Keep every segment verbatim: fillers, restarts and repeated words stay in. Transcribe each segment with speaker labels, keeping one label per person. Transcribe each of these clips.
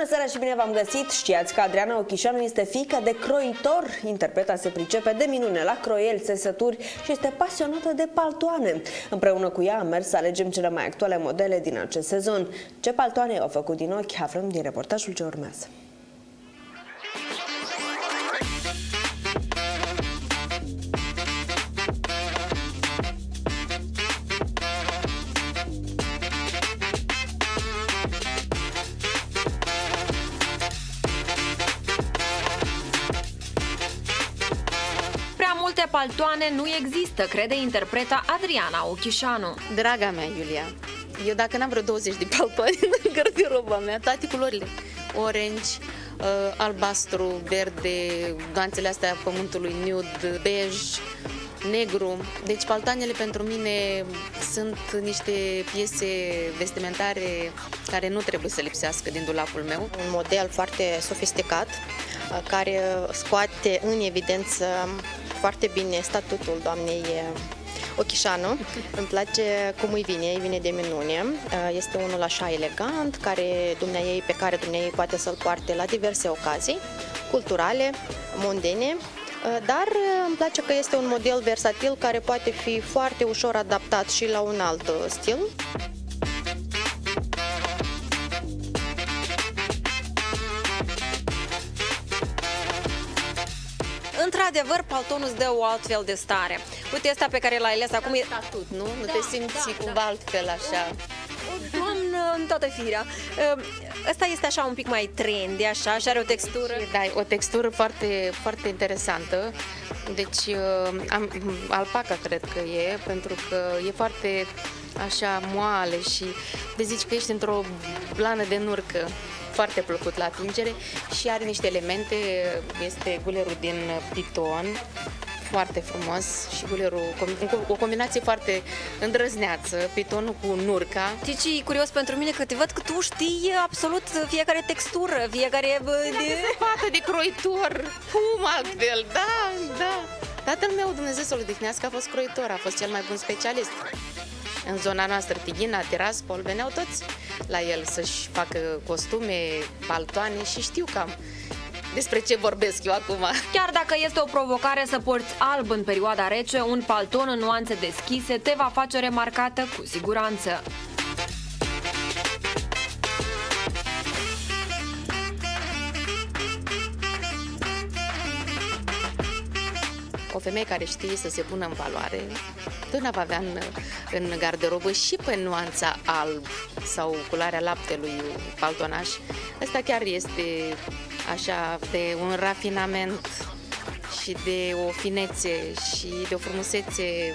Speaker 1: seara și bine v-am găsit! Știați că Adriana Ochișanu este fiica de croitor? Interpreta se pricepe de minune la croieli, țesături și este pasionată de paltoane. Împreună cu ea am mers să alegem cele mai actuale modele din acest sezon. Ce paltoane au făcut din ochi aflăm din reportajul ce urmează.
Speaker 2: Multe paltoane nu există, crede interpreta Adriana Ochișanu.
Speaker 3: Draga mea, Iulia, eu dacă n-am vreo douăzeci de paltoane în garderoba mea, toate culorile, orange, uh, albastru, verde, nuanțele astea pământului, nude, bej, negru. Deci paltoanele pentru mine sunt niște piese vestimentare care nu trebuie să lipsească din dulapul meu.
Speaker 4: Un model foarte sofisticat care scoate în evidență foarte bine statutul doamnei Ochișanu. Îmi place cum îi vine, îi vine de minune. Este unul așa elegant, care dumneaei, pe care dumneaei poate să-l poarte la diverse ocazii culturale, mondene, dar îmi place că este un model versatil care poate fi foarte ușor adaptat și la un alt stil.
Speaker 2: Într-adevăr, paltonul îți dă o altfel de stare. Uite, asta pe care l-ai ales acum e
Speaker 3: statut, nu? Nu
Speaker 2: da,
Speaker 3: te simți
Speaker 2: da,
Speaker 3: cumva
Speaker 2: da.
Speaker 3: altfel așa.
Speaker 2: O doamnă în toată firea. Ăsta este așa un pic mai trendy, așa, și are o textură.
Speaker 3: Da, o textură foarte, foarte interesantă. Deci, am, alpaca cred că e, pentru că e foarte așa moale și de zici că ești într-o blană de nurcă. Foarte plăcut la atingere și are niște elemente, este gulerul din piton, foarte frumos și gulerul, o combinație foarte îndrăzneață, pitonul cu nurca.
Speaker 2: Știi ce e curios pentru mine? Că te văd că tu știi absolut fiecare textură, fiecare...
Speaker 3: De... fată de croitor, cum altfel, da, da. Tatăl meu, Dumnezeu să-l odihnească, a fost croitor, a fost cel mai bun specialist. În zona noastră, Tighina, Tiraspol, veneau toți la el să-și facă costume, paltoane și știu cam despre ce vorbesc eu acum.
Speaker 2: Chiar dacă este o provocare să porți alb în perioada rece, un palton în nuanțe deschise te va face remarcată cu siguranță.
Speaker 3: O femeie care știe să se pună în valoare, totdeauna va avea în, în garderobă și pe nuanța alb sau culoarea laptelui paltonaș. Asta chiar este așa de un rafinament și de o finețe și de o frumusețe.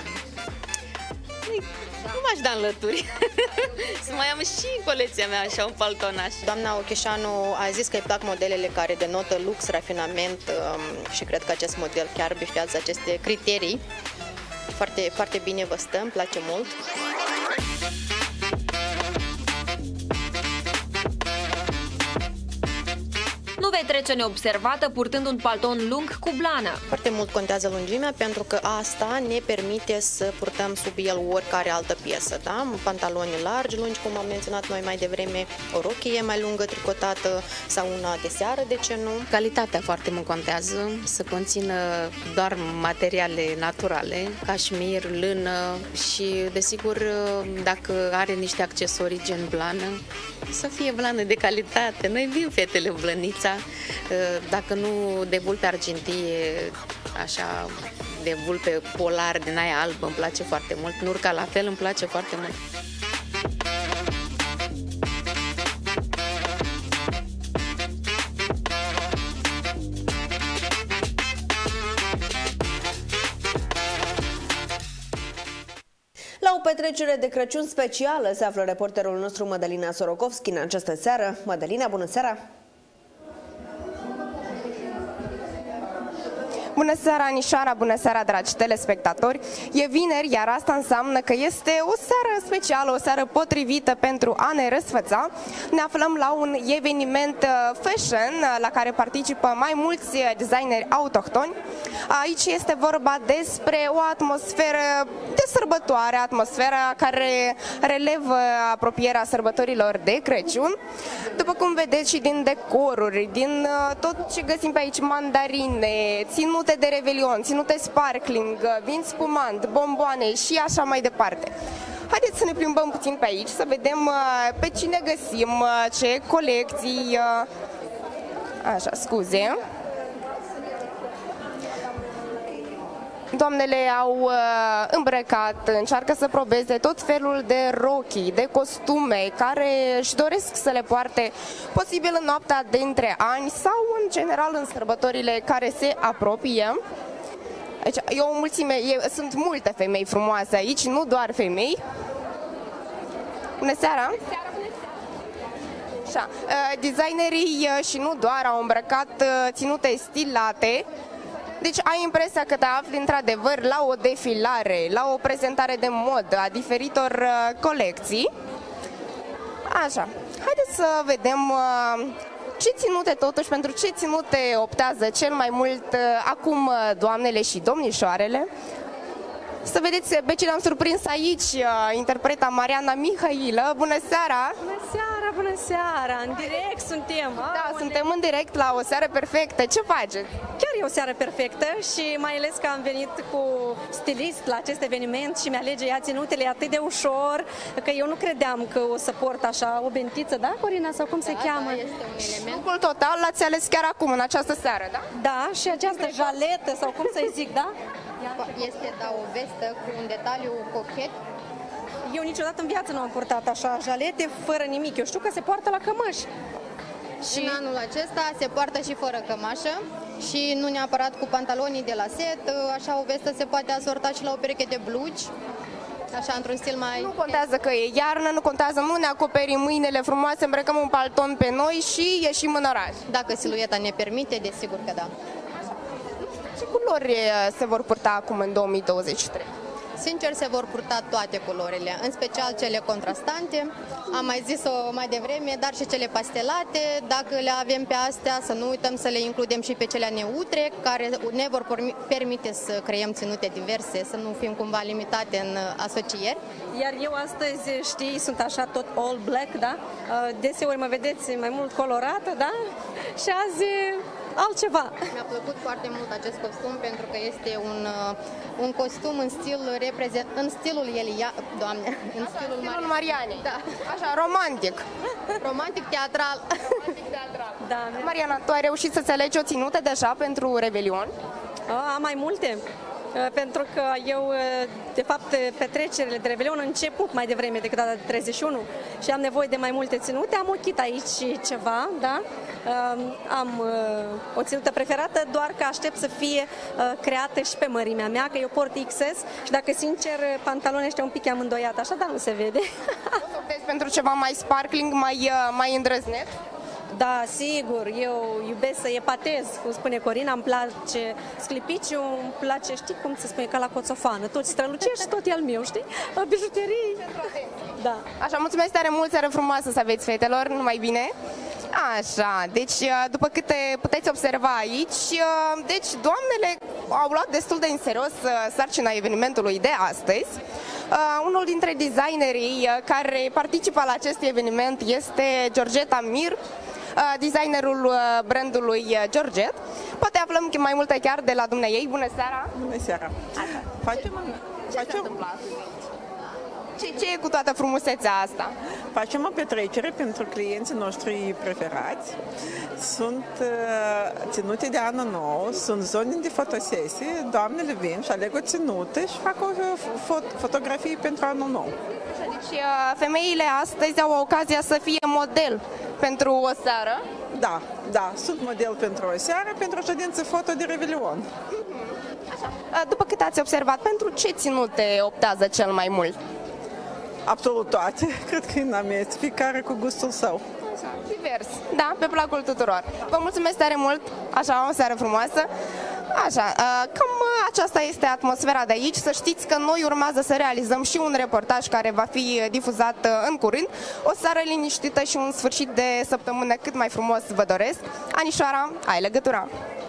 Speaker 3: Nu m-aș da în lături. Să mai am și în colecția mea așa un paltonaș.
Speaker 4: Doamna Ochișanu a zis că îi plac modelele care denotă lux, rafinament și cred că acest model chiar bifează aceste criterii. Foarte, foarte bine vă stă, îmi place mult.
Speaker 2: Nu vei trece neobservată purtând un palton lung cu blană.
Speaker 4: Foarte mult contează lungimea pentru că asta ne permite să purtăm sub el oricare altă piesă, da? Pantaloni largi, lungi, cum am menționat noi mai devreme, o rochie mai lungă, tricotată sau una de seară, de ce nu?
Speaker 3: Calitatea foarte mult contează, să conțină doar materiale naturale, cașmir, lână și, desigur, dacă are niște accesorii gen blană, să fie blană de calitate. Noi vin fetele blănița, dacă nu de vulpe argintie, așa, de vulpe polar din aia albă, îmi place foarte mult. Nurca la fel îmi place foarte mult.
Speaker 1: La o petrecere de Crăciun specială se află reporterul nostru Mădălina Sorokovski în această seară. Mădălina, bună seara!
Speaker 5: Bună seara, Anișoara, bună seara, dragi telespectatori! E vineri, iar asta înseamnă că este o seară specială, o seară potrivită pentru a ne răsfăța. Ne aflăm la un eveniment fashion la care participă mai mulți designeri autohtoni. Aici este vorba despre o atmosferă de sărbătoare, atmosfera care relevă apropierea sărbătorilor de Crăciun. După cum vedeți și din decoruri, din tot ce găsim pe aici, mandarine, ținute de revelion, ținute sparkling, vin spumant, bomboane și așa mai departe. Haideți să ne plimbăm puțin pe aici, să vedem pe cine găsim, ce colecții... Așa, scuze... Doamnele au uh, îmbrăcat, încearcă să probeze tot felul de rochii, de costume care își doresc să le poarte posibil în noaptea dintre ani sau în general în sărbătorile care se apropie. Deci, e o mulțime, e, sunt multe femei frumoase aici, nu doar femei. Bună seara! Așa, uh, designerii uh, și nu doar au îmbrăcat uh, ținute stilate. Deci ai impresia că te afli într-adevăr la o defilare, la o prezentare de modă a diferitor uh, colecții. Așa, haideți să vedem uh, ce ținute totuși, pentru ce ținute optează cel mai mult uh, acum uh, doamnele și domnișoarele. Să vedeți pe cine am surprins aici, uh, interpreta Mariana Mihailă. Bună seara!
Speaker 6: Bună seara, bună seara! În direct suntem!
Speaker 5: Da, Aole. Suntem în direct la o seară perfectă. Ce faceți?
Speaker 6: Chiar e o seară perfectă și mai ales că am venit cu stilist la acest eveniment și mi-alege ea ținutele atât de ușor, că eu nu credeam că o să port așa o bentiță, da, Corina, sau cum se
Speaker 4: da,
Speaker 6: cheamă?
Speaker 4: Da, este un element.
Speaker 5: Lucrul total l-ați ales chiar acum, în această seară, da?
Speaker 6: Da, și această jaletă, sau cum să-i zic, da?
Speaker 4: Este, da, o vestă cu un detaliu cochet.
Speaker 6: Eu niciodată în viață nu am purtat așa jalete fără nimic. Eu știu că se poartă la cămăși.
Speaker 4: Și în anul acesta se poartă și fără cămașă și nu neapărat cu pantalonii de la set. Așa o vestă se poate asorta și la o pereche de blugi. Așa, într-un stil mai...
Speaker 5: Nu contează că e iarnă, nu contează, nu ne acoperim mâinile frumoase, îmbrăcăm un palton pe noi și ieșim în oraș.
Speaker 4: Dacă silueta ne permite, desigur că da.
Speaker 5: Ce culori se vor purta acum în două mii douăzeci și trei?
Speaker 4: Sincer, se vor purta toate culorile, în special cele contrastante, am mai zis-o mai devreme, dar și cele pastelate. Dacă le avem pe astea, să nu uităm să le includem și pe cele neutre, care ne vor permite să creăm ținute diverse, să nu fim cumva limitate în asocieri.
Speaker 6: Iar eu astăzi, știi, sunt așa tot all black, da? Deseori mă vedeți mai mult colorată, da? Și azi altceva.
Speaker 4: Mi-a plăcut foarte mult acest costum pentru că este un, un costum în stil reprezent, în stilul Elia, doamne, în stilul,
Speaker 5: stilul Marianei.
Speaker 4: Da.
Speaker 5: Așa, romantic.
Speaker 4: Romantic teatral.
Speaker 5: Romantic teatral.
Speaker 6: Da.
Speaker 5: Mariana, tu ai reușit să-ți alegi o ținută deja pentru Revelion?
Speaker 6: Am mai multe. Pentru că eu, de fapt, petrecerile de Revelion încep mai devreme decât data de treizeci și unu și am nevoie de mai multe ținute. Am ochit aici ceva, da? Am o ținută preferată, doar că aștept să fie creată și pe mărimea mea, că eu port X S și dacă, sincer, pantalonii ăștia un pic am îndoiat, așa, dar nu se vede.
Speaker 5: O să optezi pentru ceva mai sparkling, mai, mai îndrăzneț?
Speaker 6: Da, sigur, eu iubesc să epatez, cum spune Corina, îmi place sclipiciu, îmi place, știi cum se spune, ca la coțofană, tot strălucești și tot e al meu, știi? Bijuterii. Da.
Speaker 5: Așa, mulțumesc tare mult, seară frumoasă să aveți, fetelor, numai bine. Așa, deci după câte puteți observa aici, deci doamnele au luat destul de în serios sarcina evenimentului de astăzi. Uh, unul dintre designerii care participă la acest eveniment este Georgeta Mir, uh, designerul uh, brandului Georget. Poate aflăm mai multe chiar de la dumneaei. Bună seara!
Speaker 7: Bună seara!
Speaker 5: Așa.
Speaker 7: Facem,
Speaker 5: Ce
Speaker 7: facem,
Speaker 5: s-a întâmplat? Ce, ce e cu toată frumusețea asta?
Speaker 7: Facem o petrecere pentru clienții noștri preferați. Sunt uh, ținute de anul nou, sunt zone de fotosesii, doamnele vin și aleg o ținută și fac o fot- fotografii pentru anul nou.
Speaker 5: Deci femeile astăzi au ocazia să fie model pentru o seară?
Speaker 7: Da, da, sunt model pentru o seară, pentru o ședință foto de Revelion.
Speaker 5: Așa. După cât ați observat, pentru ce ținute optează cel mai mult?
Speaker 7: Absolut toate. Cred că în amest, fiecare cu gustul său.
Speaker 5: Divers. Da, pe placul tuturor. Vă mulțumesc tare mult, așa, o seară frumoasă. Așa, cam aceasta este atmosfera de aici. Să știți că noi urmează să realizăm și un reportaj care va fi difuzat în curând. O seară liniștită și un sfârșit de săptămână cât mai frumos vă doresc. Anișoara, ai legătura!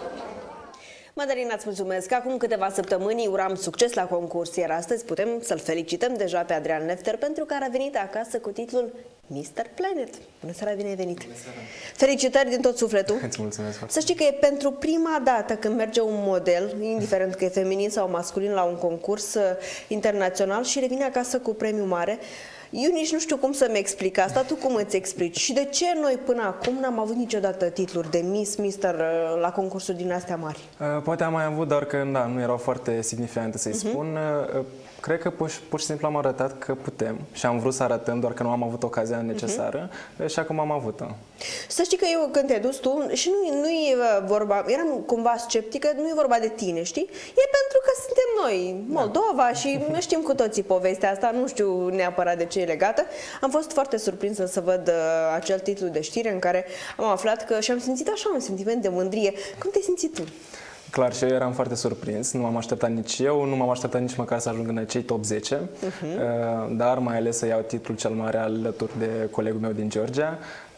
Speaker 1: Madalina, îți mulțumesc. Acum câteva săptămâni uram succes la concurs, iar astăzi putem să-l felicităm deja pe Adrian Lefter pentru că a revenit acasă cu titlul mister Planet. Bună seara, bine ai venit! Bună seara. Felicitări din tot sufletul!
Speaker 8: Îți mulțumesc foarte.
Speaker 1: Să știi că e pentru prima dată când merge un model, indiferent că e feminin sau masculin, la un concurs internațional și revine acasă cu premiu mare. Eu nici nu știu cum să-mi explic asta, tu cum îți explici? Și de ce noi până acum n-am avut niciodată titluri de Miss, Mister la concursuri din astea mari?
Speaker 8: Poate am mai avut, dar că da, nu erau foarte signifiante, să-i uh-huh. spun. Cred că pur, pur și simplu am arătat că putem și am vrut să arătăm, doar că nu am avut ocazia necesară uh-huh. și acum am avut-o.
Speaker 1: Să știi că eu când te-ai dus tu, și nu, nu e vorba, eram cumva sceptică, nu e vorba de tine, știi? E pentru că suntem noi, Moldova, da. Și știm cu toții povestea asta, nu știu neapărat de ce e legată. Am fost foarte surprinsă să văd uh, acel titlu de știre în care am aflat că și am simțit așa un sentiment de mândrie. Cum te-ai simțit tu?
Speaker 8: Clar, și eu eram foarte surprins, nu m-am așteptat nici eu, nu m-am așteptat nici măcar să ajung în cei top zece, uh-huh. dar mai ales să iau titlul cel mare alături de colegul meu din Georgia.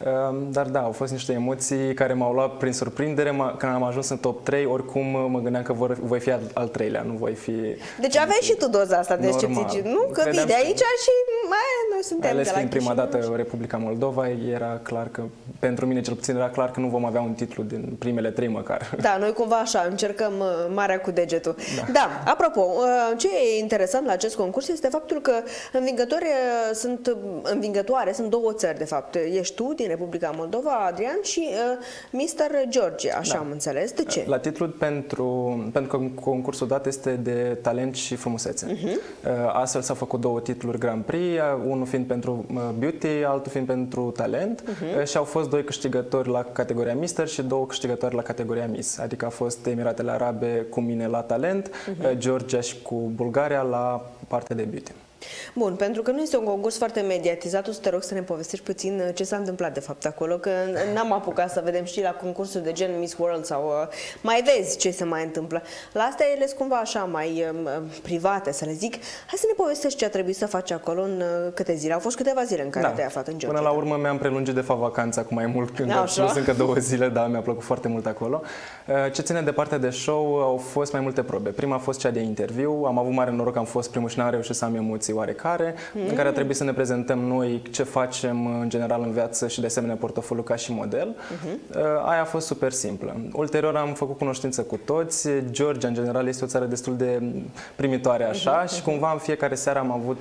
Speaker 8: Dar da, au fost niște emoții care m-au luat prin surprindere. Când am ajuns în top trei, oricum mă gândeam că vor, voi fi al, al treilea, nu voi fi...
Speaker 1: Deci aveai și tu doza asta de scepticism, nu? Că vii de aici și mai, noi suntem
Speaker 8: ales
Speaker 1: de la
Speaker 8: fiind prima dată Republica Moldova, era clar că, pentru mine cel puțin, era clar că nu vom avea un titlu din primele trei măcar. Da,
Speaker 1: noi cumva așa încercăm marea cu degetul. Da, da, apropo, ce e interesant la acest concurs este faptul că învingători sunt, învingătoare sunt două țări, de fapt. Ești tu din Republica Moldova, Adrian, și uh, mister Georgia, așa da. Am înțeles. De ce?
Speaker 8: La titlul pentru, pentru că concursul dat este de talent și frumusețe. Uh-huh. uh, astfel s-au făcut două titluri Grand Prix, unul fiind pentru uh, beauty, altul fiind pentru talent uh-huh. uh, și au fost doi câștigători la categoria mister și două câștigători la categoria Miss. Adică a fost Emiratele Arabe cu mine la talent, uh-huh. uh, Georgia și cu Bulgaria la partea de beauty.
Speaker 1: Bun, pentru că nu este un concurs foarte mediatizat, o să te rog să ne povestești puțin ce s-a întâmplat de fapt acolo, că n-am apucat să vedem, știi, la concursuri de gen Miss World sau uh, mai vezi ce se mai întâmplă. La astea ele sunt cumva așa mai uh, private, să le zic. Hai să ne povestești ce a trebuit să faci acolo în uh, câte zile. Au fost câteva zile în care da. Te-ai aflat în Georgia.
Speaker 8: Până la urmă mi-am prelungit de fapt vacanța cu mai mult, când am plus încă două zile, da, mi-a plăcut foarte mult acolo. Uh, ce ține de partea de show, au fost mai multe probe. Prima a fost cea de interviu, am avut mare noroc, am fost primul și n-am reușit să am emoții oarecare. Mm. În care a trebuit să ne prezentăm noi ce facem în general în viață și de asemenea portofoliu ca și model. Uh-huh. Aia a fost super simplă. Ulterior am făcut cunoștință cu toți. Georgia în general este o țară destul de primitoare așa uh-huh. și cumva în fiecare seară am avut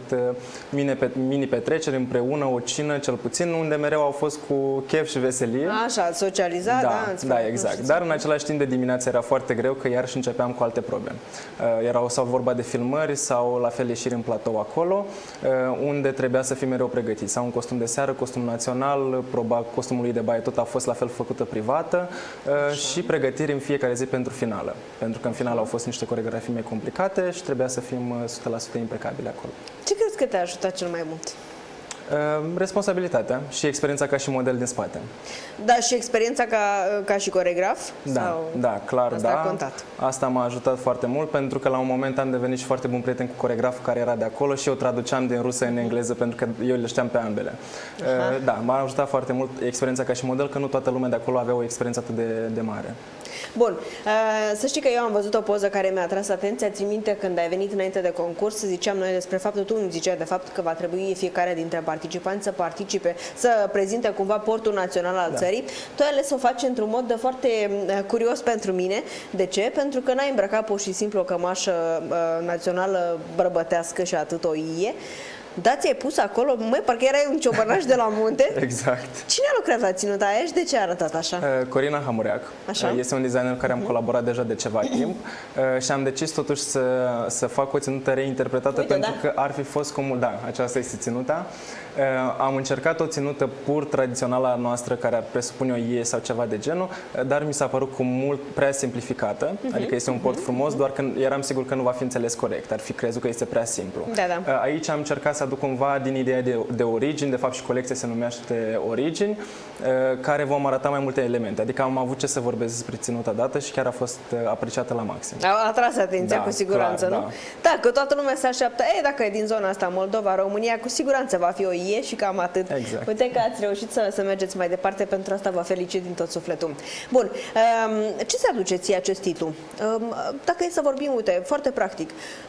Speaker 8: mini-petreceri împreună, o cină cel puțin, unde mereu au fost cu chef și veselie.
Speaker 1: Așa, socializat, da,
Speaker 8: da, da exact. Dar în același timp de dimineață era foarte greu că iarăși începeam cu alte probe. Erau sau vorba de filmări sau la fel ieșiri în platou acolo, unde trebuia să fim mereu pregătiți. Sau un costum de seară, costum național, proba costumului de baie tot a fost la fel făcută privată. Așa. Și pregătiri în fiecare zi pentru finală. Pentru că în finală au fost niște coreografii mai complicate și trebuia să fim o sută la sută impecabili acolo.
Speaker 1: Ce crezi că te-a ajutat cel mai mult?
Speaker 8: Responsabilitatea și experiența ca și model din spate.
Speaker 1: Da, și experiența ca, ca și coregraf?
Speaker 8: Da, sau da, clar,
Speaker 1: asta
Speaker 8: da.
Speaker 1: A contat.
Speaker 8: Asta m-a ajutat foarte mult pentru că la un moment am devenit și foarte bun prieten cu coregraful care era de acolo și eu traduceam din rusă în engleză pentru că eu le știam pe ambele. Aha. Da, m-a ajutat foarte mult experiența ca și model, că nu toată lumea de acolo avea o experiență atât de, de mare.
Speaker 1: Bun, să știi că eu am văzut o poză care mi-a atras atenția. Ții minte când ai venit înainte de concurs, ziceam noi despre faptul, tu îmi ziceai de fapt că va trebui fiecare dintre participanți să participe, să prezinte cumva portul național al da. țării. Tu ai ales să o faci într-un mod foarte curios pentru mine. De ce? Pentru că n-ai îmbrăcat pur și simplu o cămașă națională bărbătească și atât o ie. Da, ți-ai pus acolo, măi, parcă erai un ciobănaș de la munte.
Speaker 8: Exact.
Speaker 1: Cine a lucrat la ținuta aia și de ce a arătat așa?
Speaker 8: Uh, Corina Hamureac. Așa? Uh, este un designer cu care am colaborat deja de ceva timp uh, și am decis totuși să, să fac o ținută reinterpretată. Uite, pentru da? că ar fi fost cum... Da, aceasta este ținuta. Am încercat o ținută pur tradițională a noastră, care ar presupune o ie sau ceva de genul, dar mi s-a părut cu mult prea simplificată, uh-huh. adică este un port frumos, uh-huh. doar că eram sigur că nu va fi înțeles corect, ar fi crezut că este prea simplu.
Speaker 1: Da, da.
Speaker 8: Aici am încercat să aduc cumva din ideea de, de origini, de fapt și colecția se numește Origini, care vom arăta mai multe elemente, adică am avut ce să vorbesc despre ținuta dată și chiar a fost apreciată la maxim.
Speaker 1: A atras atenția, da, cu siguranță,
Speaker 8: clar,
Speaker 1: nu?
Speaker 8: Da.
Speaker 1: Da, că toată lumea se așteaptă, e, dacă e din zona asta, Moldova, România, cu siguranță va fi o ie și cam atât.
Speaker 8: Exact.
Speaker 1: Uite că ați reușit să, să mergeți mai departe, pentru asta vă felicit din tot sufletul. Bun, ce se aduce ție acest titlu? Dacă e să vorbim, uite, foarte practic,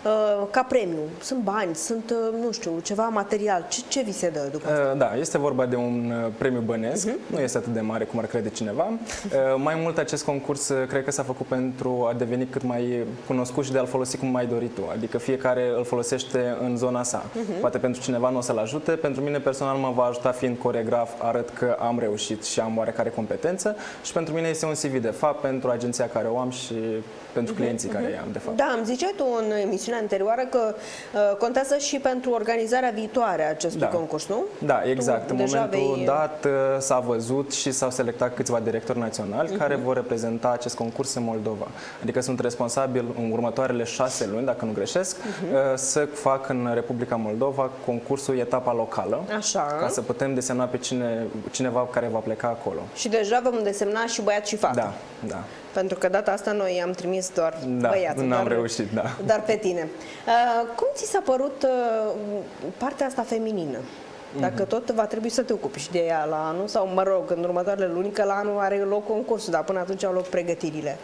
Speaker 1: ca premiu, sunt bani, sunt, nu știu, ceva material, ce, ce vi se dă după asta?
Speaker 8: Da, este vorba de un premiu bănesc, uh-huh. nu este atât de mare cum ar crede cineva. Mai mult, acest concurs cred că s-a făcut pentru a deveni cât mai cunoscut și de a-l folosi cum mai dori tu, adică fiecare îl folosește în zona sa. Uh-huh. Poate pentru cineva nu o să-l ajute, pentru mine personal mă va ajuta, fiind coregraf, arăt că am reușit și am oarecare competență, și pentru mine este un C V de fapt pentru agenția care o am și pentru clienții uh-huh. care i-am, de fapt.
Speaker 1: Da, îmi ziceai tu în emisiunea anterioară că uh, contează și pentru organizarea viitoare a acestui
Speaker 8: da.
Speaker 1: concurs, nu?
Speaker 8: Da, exact.
Speaker 1: Tu
Speaker 8: în momentul
Speaker 1: vei...
Speaker 8: dat uh, s-a văzut și s-au selectat câțiva directori naționali uh-huh. care vor reprezenta acest concurs în Moldova. Adică sunt responsabil în următoarele șase luni, dacă nu greșesc, uh-huh. uh, să fac în Republica Moldova concursul etapa locală.
Speaker 1: Așa.
Speaker 8: Ca să putem desemna pe cine, cineva care va pleca acolo.
Speaker 1: Și deja vom desemna și băiat și fată.
Speaker 8: Da, da.
Speaker 1: Pentru că data asta noi am trimis doar
Speaker 8: da,
Speaker 1: băiatul.
Speaker 8: Nu am
Speaker 1: dar,
Speaker 8: reușit, da.
Speaker 1: Dar pe tine. Uh, cum ți s-a părut uh, partea asta feminină? Dacă mm-hmm. tot va trebui să te ocupi și de ea la anul, sau mă rog, în următoarele luni, că la anul are loc concursul, dar până atunci au loc pregătirile.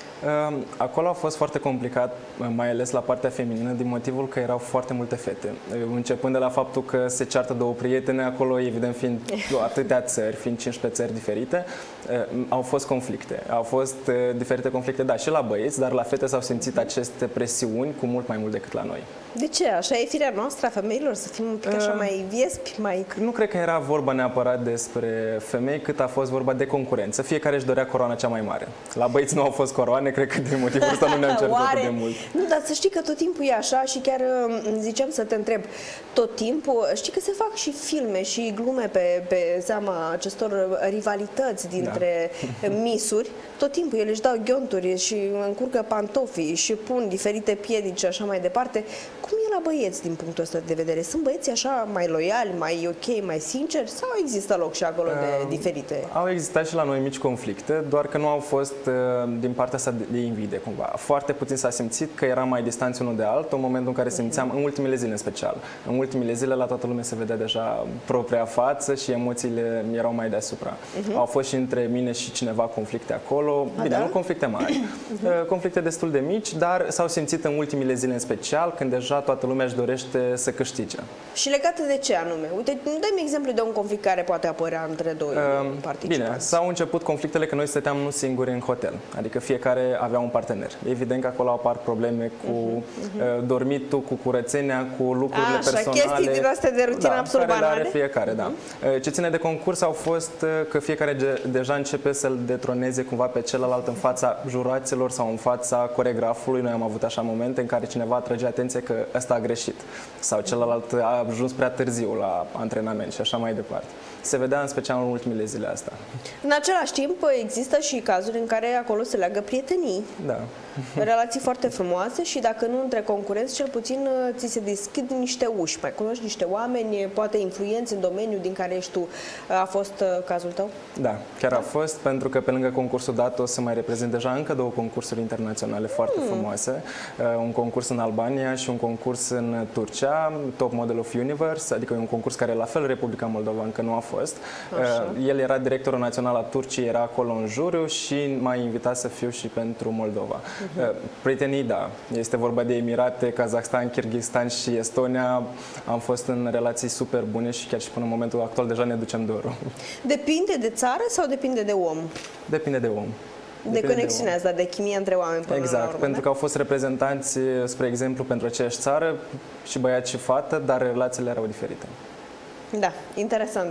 Speaker 8: Acolo a fost foarte complicat, mai ales la partea feminină, din motivul că erau foarte multe fete. Începând de la faptul că se ceartă două prietene, acolo, evident, fiind atâtea țări, fiind cincisprezece țări diferite, au fost conflicte. Au fost diferite conflicte, da, și la băieți, dar la fete s-au simțit aceste presiuni cu mult mai mult decât la noi.
Speaker 1: De ce? Așa e firea noastră a femeilor, să fim un pic așa mai viespi, mai...
Speaker 8: Nu cred că era vorba neapărat despre femei, cât a fost vorba de concurență. Fiecare își dorea coroana cea mai mare. La băieți nu au fost coroane, cred că din motivul ăsta nu ne-am certat atât de mult.
Speaker 1: Nu, dar să știi că tot timpul e așa și chiar ziceam să te întreb, tot timpul, știi că se fac și filme și glume pe, pe seama acestor rivalități dintre da. misuri. Tot timpul ele își dau ghionturi și încurcă pantofii și pun diferite piedici și așa mai departe. Cum e la băieți din punctul ăsta de vedere? Sunt băieții așa mai loiali, mai ok, mai sinceri, sau există loc și acolo de uh, diferite?
Speaker 8: Au existat și la noi mici conflicte, doar că nu au fost uh, din partea asta de, de invidie cumva. Foarte puțin s-a simțit că eram mai distanți unul de altul în momentul în care simțeam, în ultimele zile în special. În ultimele zile la toată lumea se vedea deja propria față și emoțiile erau mai deasupra. Uh-huh. Au fost și între mine și cineva conflicte acolo. A, Bine, da? nu conflicte mari, uh-huh. conflicte destul de mici, dar s-au simțit în ultimele zile în special, când deja toată lumea își dorește să câștige.
Speaker 1: Și legate de ce anume? Uite, dă-mi exemplu de un conflict care poate apărea între doi uh, participanți.
Speaker 8: Bine, s-au început conflictele că noi stăteam nu singuri în hotel, adică fiecare avea un partener. Evident că acolo apar probleme cu uh-huh, uh-huh. dormitul, cu curățenia, cu lucrurile
Speaker 1: A, așa,
Speaker 8: personale.
Speaker 1: Chestii din astea de rutină
Speaker 8: da,
Speaker 1: absurd
Speaker 8: banale.
Speaker 1: banale.
Speaker 8: Are fiecare, da. Uh-huh. Ce ține de concurs au fost că fiecare de, deja începe să-l detroneze cumva pe celălalt în fața juraților sau în fața coregrafului. Noi am avut așa momente în care cineva atrage atenție că ăsta a greșit sau celălalt a ajuns prea târziu la antrenament și așa mai departe. Se vedea în special în ultimele zile astea.
Speaker 1: În același timp există și cazuri în care acolo se leagă prietenii.
Speaker 8: Da.
Speaker 1: Relații foarte frumoase și dacă nu între concurenți, cel puțin ți se deschid niște uși. Mai cunoști niște oameni, poate influenți în domeniul din care ești tu. A fost cazul tău?
Speaker 8: Da, chiar a fost, pentru că pe lângă concursul dat o să mai reprezint deja încă două concursuri internaționale foarte mm. frumoase. Un concurs în Albania și un concurs în Turcia, Top Model of Universe, adică un concurs care la fel Republica Moldova încă nu a fost. Așa. El era directorul național al Turciei, era acolo în juriu și m-a invitat să fiu și pentru Moldova. Uh-huh. Prietenii, da. Este vorba de Emirate, Kazakhstan, Kyrgyzstan și Estonia. Am fost în relații super bune și chiar și până în momentul actual deja ne ducem dorul.
Speaker 1: Depinde de țară sau depinde de om?
Speaker 8: Depinde de om.
Speaker 1: De conexiunea asta, de chimie între oameni până
Speaker 8: Exact,
Speaker 1: la urmă,
Speaker 8: pentru
Speaker 1: da?
Speaker 8: că au fost reprezentanți, spre exemplu, pentru aceeași țară, și băiat și fată, dar relațiile erau diferite.
Speaker 1: Da, interesant.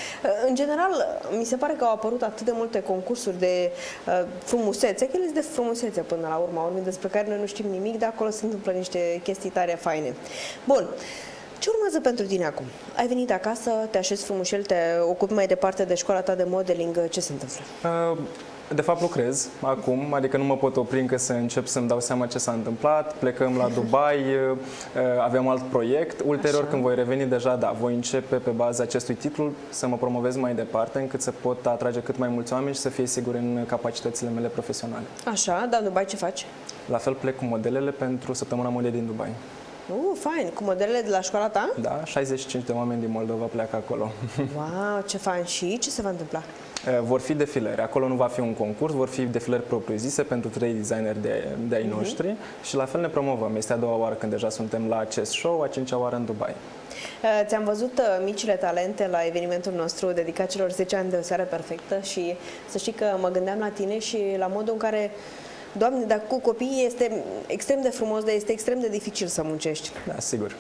Speaker 1: În general, mi se pare că au apărut atât de multe concursuri de uh, frumusețe, că ele sunt de frumusețe până la urmă, despre care noi nu știm nimic, dar acolo se întâmplă niște chestii tare faine. Bun. Ce urmează pentru tine acum? Ai venit acasă, te așezi frumușel, te ocupi mai departe de școala ta de modeling, ce se întâmplă?
Speaker 8: Uh, De fapt lucrez acum, adică nu mă pot opri încă să încep să-mi dau seama ce s-a întâmplat. Plecăm la Dubai, avem alt proiect. Ulterior, Așa. când voi reveni deja, da, voi începe pe baza acestui titlu să mă promovez mai departe, încât să pot atrage cât mai mulți oameni și să fie sigur în capacitățile mele profesionale.
Speaker 1: Așa, dar în Dubai ce faci?
Speaker 8: La fel plec cu modelele pentru săptămâna modei din Dubai.
Speaker 1: Uh, fain. Cu modelele de la școala ta?
Speaker 8: Da, șaizeci și cinci de oameni din Moldova pleacă acolo.
Speaker 1: Wow, ce fain. Și ce se va întâmpla?
Speaker 8: Vor fi defilări. Acolo nu va fi un concurs, vor fi defilări propriu-zise pentru trei designeri de, de ai noștri uh-huh. și la fel ne promovăm. Este a doua oară când deja suntem la acest show, a cincea oară în Dubai.
Speaker 1: Ți-am văzut micile talente la evenimentul nostru dedicat celor zece ani de o seară perfectă și să știi că mă gândeam la tine și la modul în care, Doamne, dar cu copiii este extrem de frumos, dar este extrem de dificil să muncești.
Speaker 8: Da, sigur.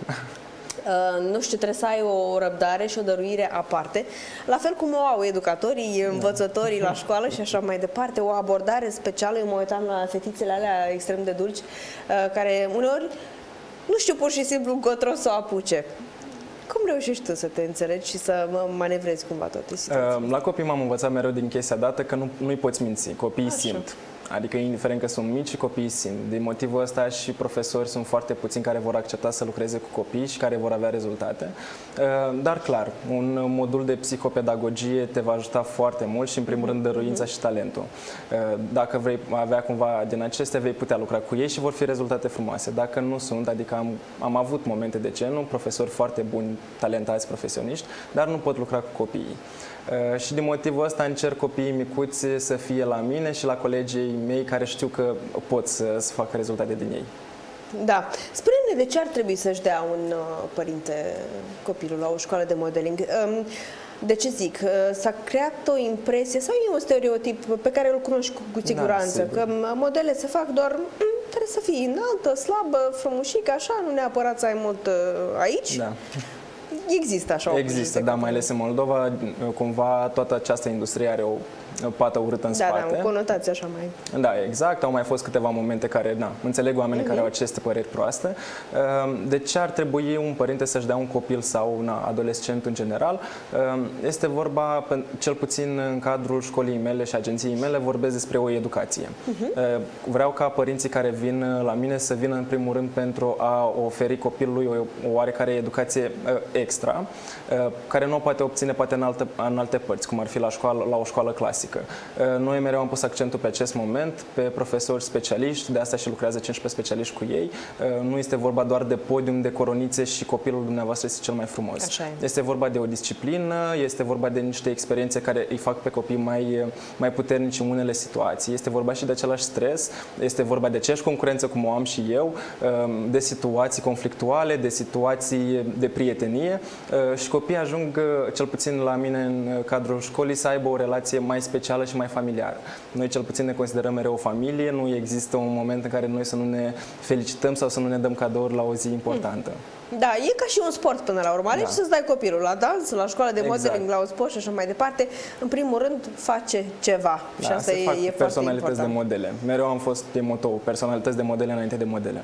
Speaker 1: Uh, nu știu, trebuie să ai o răbdare și o dăruire aparte, la fel cum o au educatorii, învățătorii la școală și așa mai departe, o abordare specială. Eu mă uitam la fetițele alea extrem de dulci, uh, care uneori nu știu pur și simplu încotro să o apuce. Cum reușești tu să te înțelegi și să manevrezi cumva toate situațiile?
Speaker 8: Uh, la copii m-am învățat mereu din chestia dată că nu, nu-i poți minți, copiii Așa. simt. Adică, indiferent că sunt mici, copiii simt. Din motivul ăsta și profesori sunt foarte puțini care vor accepta să lucreze cu copii și care vor avea rezultate. Dar, clar, un modul de psihopedagogie te va ajuta foarte mult și, în primul rând, dăruința și talentul. Dacă vrei avea cumva din acestea, vei putea lucra cu ei și vor fi rezultate frumoase. Dacă nu sunt, adică am, am avut momente de genul, profesori foarte buni, talentați, profesioniști, dar nu pot lucra cu copiii. Uh, și din motivul ăsta încerc copiii micuți să fie la mine și la colegii mei care știu că pot să, să facă rezultate din ei.
Speaker 1: Da. Spune-ne de ce ar trebui să-și dea un uh, părinte copilul la o școală de modeling. Um, de ce zic? Uh, s-a creat o impresie sau e un stereotip pe care îl cunoști cu, cu siguranță, da, că modele se fac doar mm, trebuie să fii înaltă, slabă, frumușică, așa, nu neapărat să ai mult uh, aici.
Speaker 8: Da.
Speaker 1: Există așa o
Speaker 8: Există, da, mai ales în Moldova, cumva toată această industrie are o pată urâtă în
Speaker 1: da,
Speaker 8: spate.
Speaker 1: Da, o conotație așa mai...
Speaker 8: Da, exact. Au mai fost câteva momente care, da, înțeleg oamenii mm-hmm. care au aceste păreri proaste. De ce ar trebui un părinte să-și dea un copil sau un adolescent în general? Este vorba, cel puțin în cadrul școlii mele și agenției mele, vorbesc despre o educație. Mm-hmm. Vreau ca părinții care vin la mine să vină în primul rând pentru a oferi copilului o, o oarecare educație extra, care nu o poate obține poate în alte, în alte părți, cum ar fi la, școală, la o școală clasică. Noi mereu am pus accentul pe acest moment, pe profesori specialiști, de asta și lucrează cincisprezece specialiști cu ei. Nu este vorba doar de podium, de coronițe și copilul dumneavoastră este cel mai frumos. Este vorba de o disciplină, este vorba de niște experiențe care îi fac pe copii mai, mai puternici în unele situații. Este vorba și de același stres, este vorba de aceeași concurență cum o am și eu, de situații conflictuale, de situații de prietenie și copiii ajung, cel puțin la mine în cadrul școlii, să aibă o relație mai specială și mai familiară. Noi cel puțin ne considerăm mereu o familie, nu există un moment în care noi să nu ne felicităm sau să nu ne dăm cadouri la o zi importantă.
Speaker 1: Da, e ca și un sport până la urmă. Alegi da. să-ți dai copilul la dans, la școală de
Speaker 8: exact.
Speaker 1: modeling, la un sport și așa mai departe. În primul rând, face ceva.
Speaker 8: Da,
Speaker 1: și asta
Speaker 8: se
Speaker 1: e,
Speaker 8: fac
Speaker 1: e
Speaker 8: personalități de modele. Mereu am fost de motou, personalități de modele înainte de modele.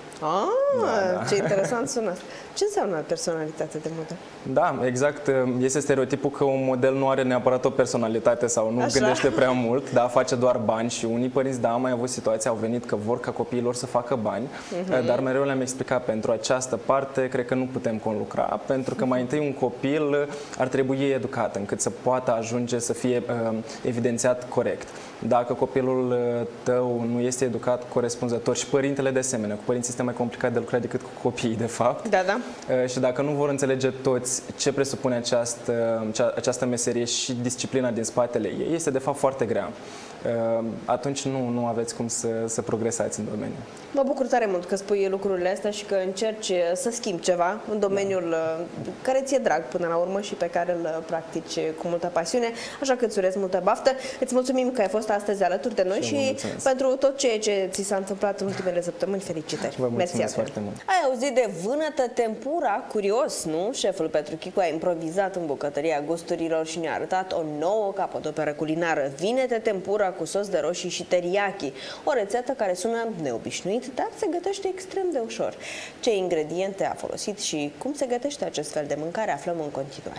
Speaker 1: Ah,
Speaker 8: da, da.
Speaker 1: Ce interesant sună asta. Ce înseamnă personalitate de model?
Speaker 8: Da, exact. Este stereotipul că un model nu are neapărat o personalitate sau nu Așa. gândește prea mult, da, face doar bani și unii părinți, da, am mai avut situații, au venit că vor ca copiilor să facă bani, uh-huh. dar mereu le-am explicat pentru această parte, cred că nu putem conlucra, pentru că mai întâi un copil ar trebui educat încât să poată ajunge să fie uh, evidențiat corect. Dacă copilul tău nu este educat corespunzător și părintele de asemenea, cu părinții este mai complicat de lucrat decât cu copiii, de fapt.
Speaker 1: Da, da.
Speaker 8: Și dacă nu vor înțelege toți ce presupune această, această meserie și disciplina din spatele ei, este de fapt foarte grea. Atunci nu, nu aveți cum să, să progresați în domeniu.
Speaker 1: Mă bucur tare mult că spui lucrurile astea și că încerci să schimbi ceva în domeniul da. care ți-e drag până la urmă și pe care îl practici cu multă pasiune, așa că îți urez multă baftă. Îți mulțumim că ai fost astăzi alături de noi și, și pentru tot ceea ce ți s-a întâmplat în ultimele săptămâni. Felicitări!
Speaker 8: Mulțumesc foarte mult.
Speaker 1: Ai auzit de vânătă tempura? Curios, nu? Șeful Petru Chicu a improvizat în bucătăria gusturilor și ne-a arătat o nouă capodoperă culinară. Vinete tempura cu sos de roșii și teriyaki. O rețetă care sună neobișnuit, dar se gătește extrem de ușor. Ce ingrediente a folosit și cum se gătește acest fel de mâncare aflăm în continuare.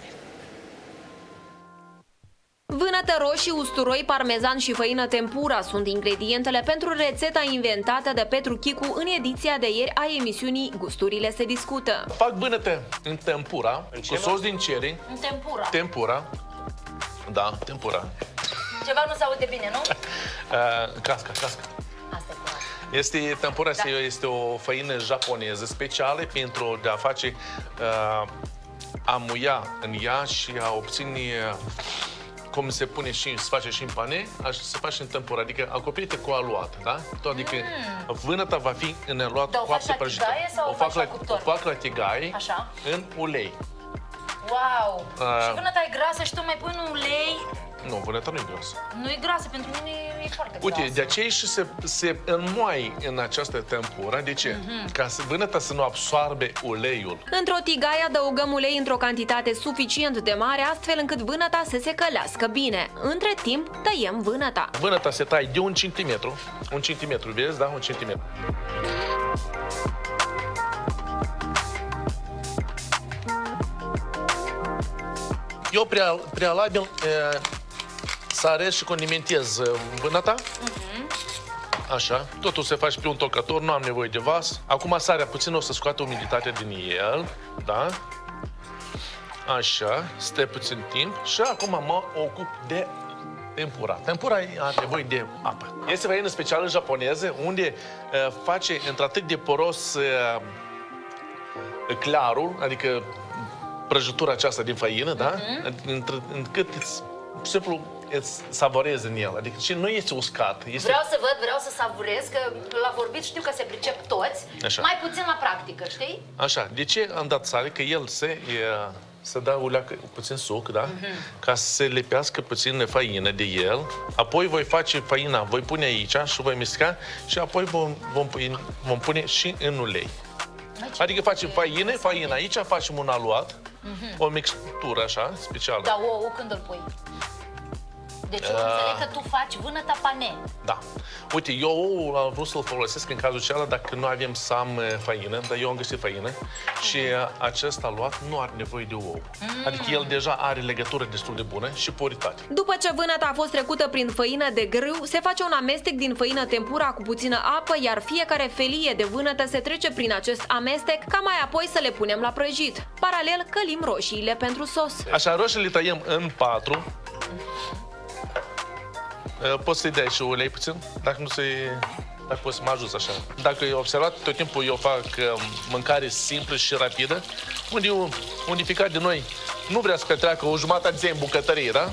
Speaker 2: Vânătă roșii, usturoi, parmezan și făină tempura sunt ingredientele pentru rețeta inventată de Petru Chicu în ediția de ieri a emisiunii Gusturile se discută.
Speaker 9: Fac vânătă în tempura, în cu sos din ceri.
Speaker 10: În tempura.
Speaker 9: Tempura. Da, tempura.
Speaker 10: Ceva nu se aude bine, nu?
Speaker 9: uh, casca, casca.
Speaker 10: Asta e curat.
Speaker 9: Este tempura,
Speaker 10: Da.
Speaker 9: este o făină japoneză specială pentru a face uh, a muia în ea și a obține uh, cum se pune și se face și în pane, așa se face în tempura, adică acoperită cu aluat, da? Tot, adică mm. vânăta va fi în aluat
Speaker 10: Dar o faci
Speaker 9: coaptă
Speaker 10: la tigaie sau
Speaker 9: o
Speaker 10: o
Speaker 9: fac
Speaker 10: faci la
Speaker 9: la,
Speaker 10: cuptor?
Speaker 9: o fac la tigaie,
Speaker 10: Așa.
Speaker 9: în ulei.
Speaker 10: Wow!
Speaker 9: Uh.
Speaker 10: Și vânăta e grasă și tu mai pui în ulei.
Speaker 9: Nu, vânăta nu e grasă.
Speaker 10: Nu e grasă, pentru mine e foarte
Speaker 9: Uite,
Speaker 10: grasă.
Speaker 9: de aceea și se, se înmoaie în această tempură. De ce? Mm-hmm. Ca să vânăta să nu absorbe uleiul.
Speaker 2: Într-o tigaie adăugăm ulei într-o cantitate suficient de mare, astfel încât vânăta să se călească bine. Între timp, tăiem vânăta.
Speaker 9: Vânăta se taie de un centimetru. Un centimetru, vezi, da? Un centimetru. Eu prea, prealabil e, sarez și condimentez vânăta. Uh-huh. Așa. Totul se face pe un tocător, nu am nevoie de vas. Acum sarea puțin o să scoată umiditatea din el. Da? Așa. Stă puțin timp. Și acum mă ocup de tempura. Tempura are nevoie de apă. Este făină specială japoneză unde uh, face într-atât de poros uh, clarul, adică prăjitura aceasta din făină, da? Uh-huh. Încât îți, simplu îți savorezi în el. Adică și nu este uscat. Este...
Speaker 10: Vreau să văd, vreau să savurez, că la vorbit știu că se pricep toți,
Speaker 9: Așa.
Speaker 10: mai puțin la practică, știi?
Speaker 9: Așa. De ce am dat sare? Că el se, e, se dă uleacă, puțin suc, da? Uh-huh. Ca să se lipească puțin făină de el. Apoi voi face făina, voi pune aici și voi misca și apoi vom, vom, pune, vom pune și în ulei. Adică facem făină, făină aici, facem un aluat, uh-huh. o mixtură așa, specială.
Speaker 10: Dar ouă când îl pui? Deci eu înțeleg că tu faci vânăta pane.
Speaker 9: Da. Uite, eu ouul am vrut să-l folosesc în cazul acela dacă nu avem să am făină, dar eu am găsit făină și acest aluat nu are nevoie de ou. Mm. Adică el deja are legătură destul de bună și puritate.
Speaker 2: După ce vânăta a fost trecută prin făină de grâu, se face un amestec din făină tempura cu puțină apă, iar fiecare felie de vânătă se trece prin acest amestec, ca mai apoi să le punem la prăjit. Paralel, călim roșiile pentru sos.
Speaker 9: Așa, roșiile tăiem în patru. Poți să-i dai și ulei puțin, dacă nu se... Dacă poți să mă ajuți așa. Dacă ai observat, tot timpul eu fac mâncare simplă și rapidă, unde, unde fiecare de noi nu vrea să petreacă o jumătate de zi în bucătărie, da?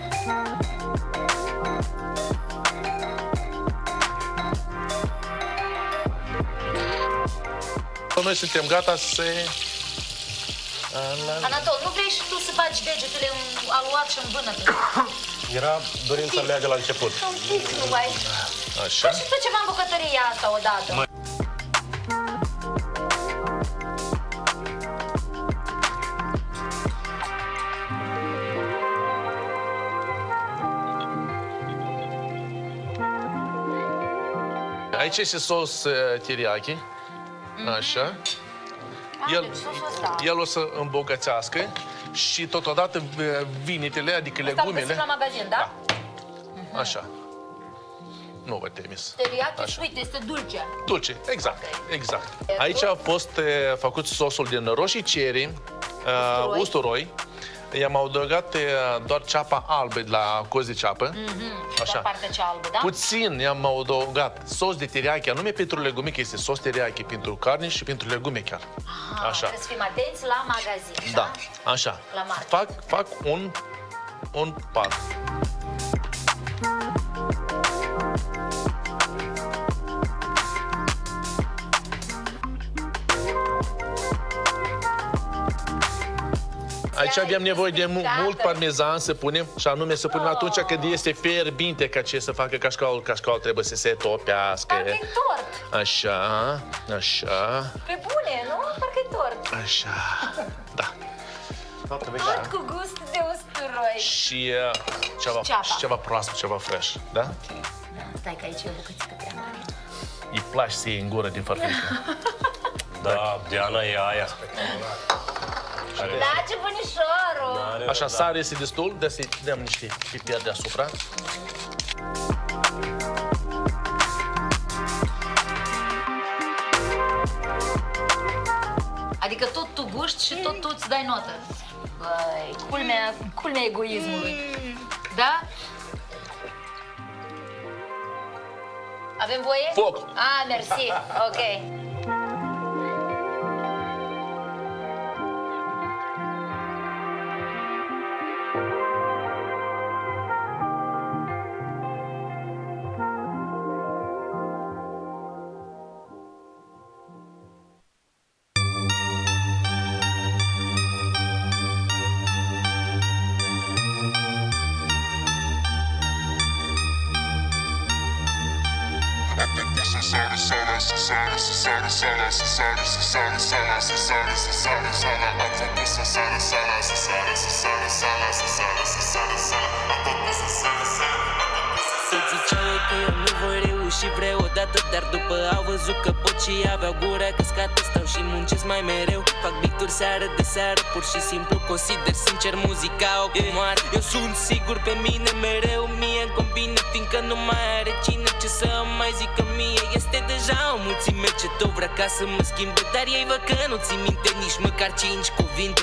Speaker 9: Noi suntem gata să...
Speaker 10: Anatol, nu vrei și tu să bagi degetele în aluat și în vânătă?
Speaker 11: Era dorința mea de la început.
Speaker 10: Un pic, nu ai.
Speaker 9: Așa.
Speaker 10: Fă și tu ceva în bucătăria asta odată. Mă...
Speaker 9: Aici este sos uh, teriyaki. Mm-hmm. Așa. El, el o să îmbogățească și totodată vinitele, adică
Speaker 10: asta
Speaker 9: legumele.
Speaker 10: Asta la magazin, da?
Speaker 9: Da. Uh-huh. Așa. Nu vă temeți.
Speaker 10: Teriyaki, uite, este dulce.
Speaker 9: Dulce, exact, okay. exact. Aici a fost uh, făcut sosul din roșii cherry, uh, usturoi. I-am adăugat uh, doar ceapa albă de la cozi de ceapă.
Speaker 10: Mm-hmm.
Speaker 9: Așa.
Speaker 10: Doar partea cea albă, da?
Speaker 9: Puțin i-am adăugat sos de teriyaki, anume pentru legume, că este sos teriyaki pentru carne și pentru legume chiar.
Speaker 10: Aha,
Speaker 9: așa.
Speaker 10: trebuie să fim atenți la magazin,
Speaker 9: da? Da, așa.
Speaker 10: La market.
Speaker 9: Fac, fac un, un pat. Aici avem nevoie de mu mult parmezan să punem, și anume să punem atunci când este fierbinte, ca ce să facă cașcaul. Cașcaul trebuie să se topească.
Speaker 10: Parcă-i tort.
Speaker 9: Așa, așa.
Speaker 10: Pe bune, nu? Parcă-i tort.
Speaker 9: Așa, da.
Speaker 10: Tort cu gust de usturoi.
Speaker 9: Și uh, ceva, și ceva proaspăt, ceva fresh, da?
Speaker 10: Stai că aici e o bucățică prea mare.
Speaker 9: Îi place să iei în gură din farfurică.
Speaker 11: Da, Diana e aia.
Speaker 10: Da, ce bunișorul!
Speaker 9: Așa, sare este destul, de să-i dăm niște piper deasupra.
Speaker 10: Adică tot tu guști și tot tu îți dai notă. Băi, culmea, culmea egoismului. Da? Avem voie?
Speaker 9: Foc!
Speaker 10: Ah, mersi, ok.
Speaker 12: Se ziceau că eu nu voi reuși vreodată, dar după au văzut că pot și aveau gura căscată. Stau și muncesc mai mereu, fac beat-uri seară de seară. Pur și simplu consider sincer muzica o comoară. Eu sunt sigur pe mine mereu, mie-mi convine, fiindcă nu mai are cine ce să mai zică mie. Este deja o mulțime ce tot vrea ca să mă schimbe, dar ei văd că nu țin minte nici măcar cinci cuvinte.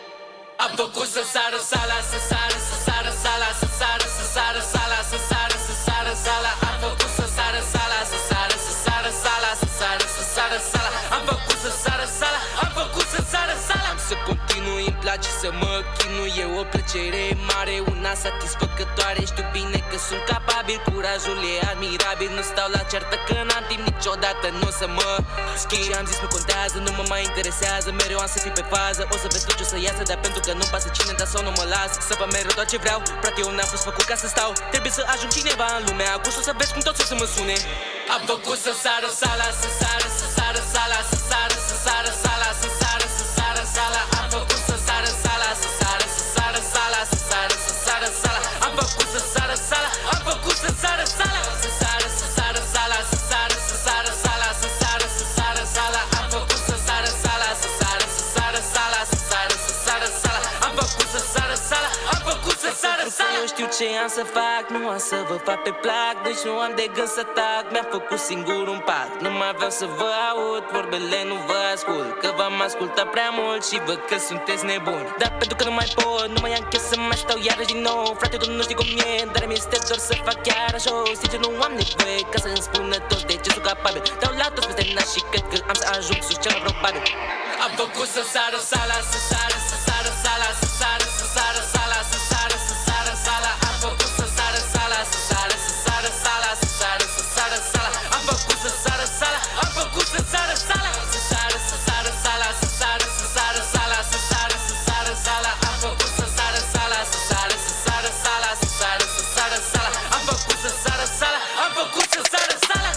Speaker 12: Am făcut să sară sala, să sară, să sară sala, să sară, să sară sala, să sară, să sară sala. Am făcut să sară sala, să sară, să sară sala, să sară, să sară sala. Am făcut să sară sala, am făcut să sară sala. Am să continui, îmi place să mă chinui, e o plăcere mare, una satisfăcătoare. Știu bine că sunt capabil, curajul e admirabil. Nu stau la ceartă că n-am timp niciodată, nu o să mă schimb. Și am zis nu contează, nu mă mai interesează, mereu am să fiu pe fază. O să vezi tot ce o să iasă, dar pentru că nu-mi pasă cine da sau nu mă las. Să vă mereu tot ce vreau, frate, eu n-am fost făcut ca să stau. Trebuie să ajung cineva în lumea acum, o să vezi cum toți o să mă sune. Am făcut să sară sala, să sară, să sară sala, să sară, să sară sala, să sară, să sară sala. Am făcut să sară sala, să sară, să sară sala, să sară, să sară sala. Am făcut să sară sala, am făcut să sară sala, să sară, să sară sala, să sară, să sară sala, să sară, să sară sala. Am făcut să sară sala, să sară, să sară sala, să sară, să sară sala. Am făcut să sară sala, am făcut să sară sala. Eu știu ce am să fac, nu am să vă fac pe plac, deci nu am de gând să tac. Mi-am făcut singur un pact, nu mai vreau să vă aud, vorbele nu vă ascult, că v-am ascultat prea mult și văd că sunteți nebuni. Dar pentru că nu mai pot, nu mai am chef să mai stau iarăși din nou. Frate, tu nu știi cum e, dar mi este dor să fac chiar așa. Sincer, nu am nevoie ca să îmi spună toți de ce sunt capabil. Dau la toți peste nas și cred că am să ajung sus cel mai probabil. Am făcut să sară sala, să sară, să sară sala, să sară, să sară sala, să sară, să sară sala. Am făcut să sară sala, să sară, să sară sala, să sară, să sară sala. Am făcut să sară sala, am făcut să sară sala, să sară, să sară sala, să sară, să sară sala, să sară, să sară sala. Am făcut să sară sala, să sară, să sară sala, să sară, să sară sala. Am făcut să sară sala, am făcut să sară sala.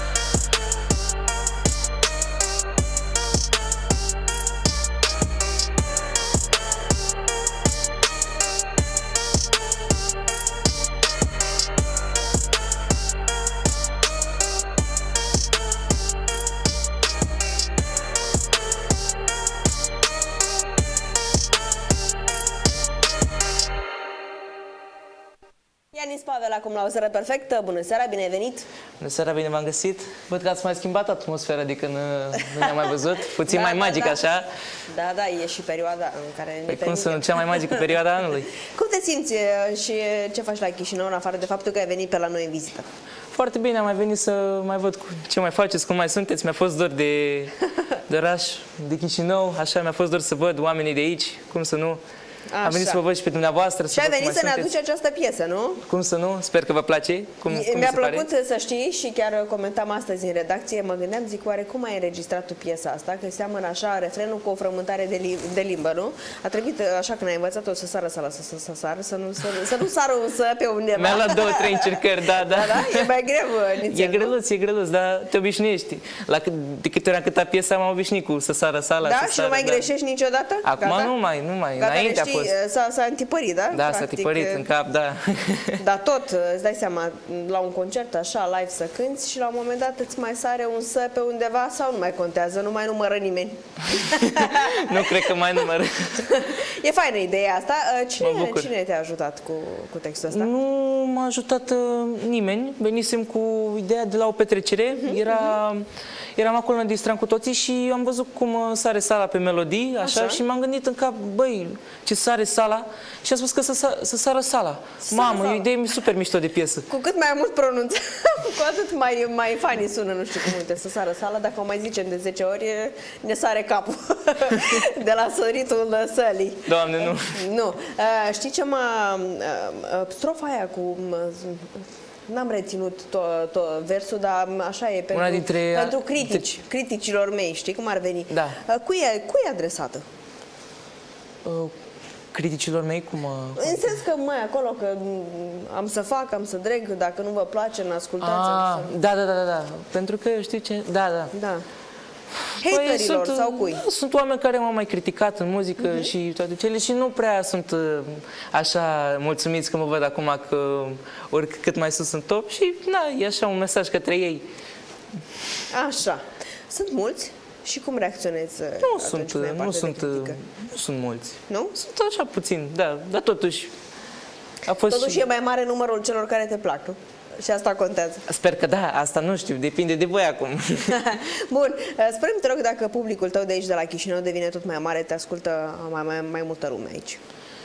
Speaker 1: Ianis Pavel, acum la O Seară Perfectă. Bună seara, bine ai venit!
Speaker 13: Bună seara, bine v-am găsit. Văd că ați mai schimbat atmosfera, adică nu, nu ne-am mai văzut. Puțin
Speaker 1: da,
Speaker 13: mai
Speaker 1: da,
Speaker 13: magic,
Speaker 1: da.
Speaker 13: așa.
Speaker 1: Da, da, e și perioada în care ne
Speaker 13: Păi cum să nu, cea mai magică perioada anului.
Speaker 1: Cum te simți și ce faci la Chișinău, în afară de faptul că ai venit pe la noi în vizită?
Speaker 13: Foarte bine, am mai venit să mai văd cu ce mai faceți, cum mai sunteți. Mi-a fost dor de, de oraș, de Chișinău, așa, mi-a fost dor să văd oamenii de aici, cum să nu. Am venit să vă văd și pe dumneavoastră.
Speaker 1: Și ai venit să ne aduci această piesă, nu?
Speaker 13: Cum să nu? Sper că vă place. Cum, cum
Speaker 1: Mi-a plăcut pare? Să știi și chiar comentam astăzi în redacție, mă gândeam, zic, oare cum ai înregistrat tu piesa asta? Că seamănă așa refrenul cu o frământare de, lim de limbă, nu? A trebuit, așa când ai învățat-o, să sară sala, să, să, să sară, să nu, să, să nu sară să pe undeva.
Speaker 13: Mi-a luat două, trei încercări, da, da.
Speaker 1: Da, da? E mai greu, nițel,
Speaker 13: E greluț, e greluț, dar te obișnuiești. La cât, de câte ori am cântat piesa, m-am obișnuit cu să sară sala.
Speaker 1: Da?
Speaker 13: Să
Speaker 1: Și
Speaker 13: sară,
Speaker 1: nu mai
Speaker 13: da.
Speaker 1: greșești niciodată?
Speaker 13: Acum
Speaker 1: Gata?
Speaker 13: nu mai, nu mai.
Speaker 1: Gata,
Speaker 13: Înainte a
Speaker 1: știi,
Speaker 13: fost.
Speaker 1: S-a întipărit, da?
Speaker 13: Da, s-a tipărit în cap, da.
Speaker 1: Dar tot, îți dai seama, la un concert așa, live, să cânti și la un moment dat îți mai sare un să pe undeva sau nu mai contează, nu mai numără nimeni.
Speaker 13: Nu cred că mai numără.
Speaker 1: E faină ideea asta. Cine, cine te-a ajutat cu, cu textul ăsta?
Speaker 13: Nu m-a ajutat uh, nimeni. Venisem cu ideea de la o petrecere. Uh-huh, Era... Uh-huh. Eram acolo, ne distram cu toții și am văzut cum sare sala pe melodii, așa, așa. Și m-am gândit în cap, băi, ce sare sala, și a spus că să, să sară sala. Să Mamă, sala. E o idee super mișto de piesă.
Speaker 1: Cu cât mai mult pronunț, cu atât mai, mai funny sună, nu știu cum uite, să sară sala, dacă o mai zicem de zece ori, ne sare capul de la săritul sălii.
Speaker 13: Doamne, nu.
Speaker 1: Nu. Știi ce mă... Strofa aia cu... N-am reținut tot to, versul, dar așa e pentru,
Speaker 13: dintre,
Speaker 1: pentru critici, criticilor mei, știi cum ar veni?
Speaker 13: Da.
Speaker 1: Cui e, cui e adresată?
Speaker 13: Uh, criticilor mei, cum... Uh,
Speaker 1: În sens că, mai acolo, că am să fac, am să dreg, dacă nu vă place, nu ascultați.
Speaker 13: Ah, să... Da, da, da, da, pentru că știu ce... Da, da.
Speaker 1: Da. Haterilor
Speaker 13: păi,
Speaker 1: sau cui?
Speaker 13: Da, sunt oameni care m-au mai criticat în muzică uh-huh. și toate cele și nu prea sunt așa mulțumiți că mă văd acum că oricât mai sus în top și na, e așa un mesaj către ei.
Speaker 1: Așa. Sunt mulți? Și cum reacționezi?
Speaker 13: Nu sunt, nu sunt, nu sunt mulți.
Speaker 1: Nu?
Speaker 13: Sunt așa puțin, da, dar totuși a fost
Speaker 1: Totuși
Speaker 13: și...
Speaker 1: e mai mare numărul celor care te plac, nu? Și asta contează.
Speaker 13: Sper că da, asta nu știu, depinde de voi acum.
Speaker 1: Bun, spune-mi, te rog, dacă publicul tău de aici, de la Chișinău, devine tot mai mare, te ascultă mai, mai, mai multă lume aici.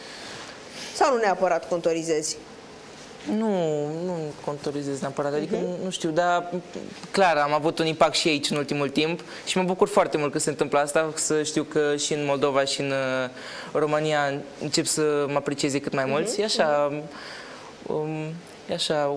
Speaker 1: Sau nu neapărat contorizezi?
Speaker 13: Nu, nu contorizez neapărat, adică uh-huh. nu, nu știu, dar clar am avut un impact și aici în ultimul timp și mă bucur foarte mult că se întâmplă asta, să știu că și în Moldova și în uh, România încep să mă aprecieze cât mai mulți. Uh-huh. E așa, um, e așa...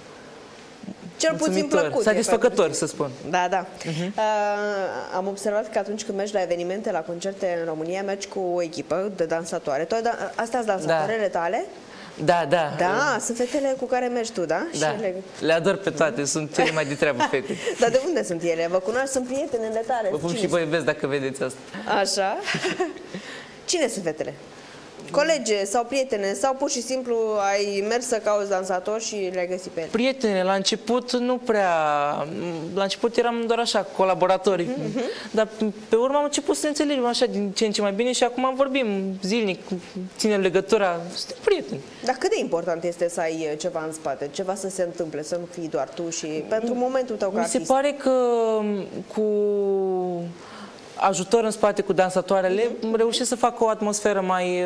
Speaker 1: Cel puțin plăcut.
Speaker 13: Satisfăcător, să spun.
Speaker 1: Da, da. Uh-huh. uh, am observat că atunci când mergi la evenimente, la concerte în România, mergi cu o echipă de dansatoare. Tu, da, astea sunt dansatoarele da. tale?
Speaker 13: Da, da.
Speaker 1: Da, sunt fetele cu care mergi tu, da?
Speaker 13: Da,
Speaker 1: și le...
Speaker 13: le ador pe toate, sunt cele mai de treabă fete.
Speaker 1: Dar de unde sunt ele? Vă cunoaști? Sunt prietenele tale?
Speaker 13: Vă pun și vă iubesc dacă vedeți asta.
Speaker 1: Așa? Cine sunt fetele? Colege sau prietene sau pur și simplu ai mers să cauți dansator și le-ai găsit pe ele?
Speaker 13: Prietene, la început nu prea... La început eram doar așa, colaboratori. Mm-hmm. Dar pe urmă am început să ne înțelegem așa din ce în ce mai bine și acum vorbim zilnic, ținem legătura, suntem prieteni.
Speaker 1: Dar cât de important este să ai ceva în spate, ceva să se întâmple, să nu fii doar tu și pentru momentul tău ca
Speaker 13: Mi se
Speaker 1: artist?
Speaker 13: pare că cu... ajutor în spate cu dansatoarele, uh-huh. reușesc să fac o atmosferă mai,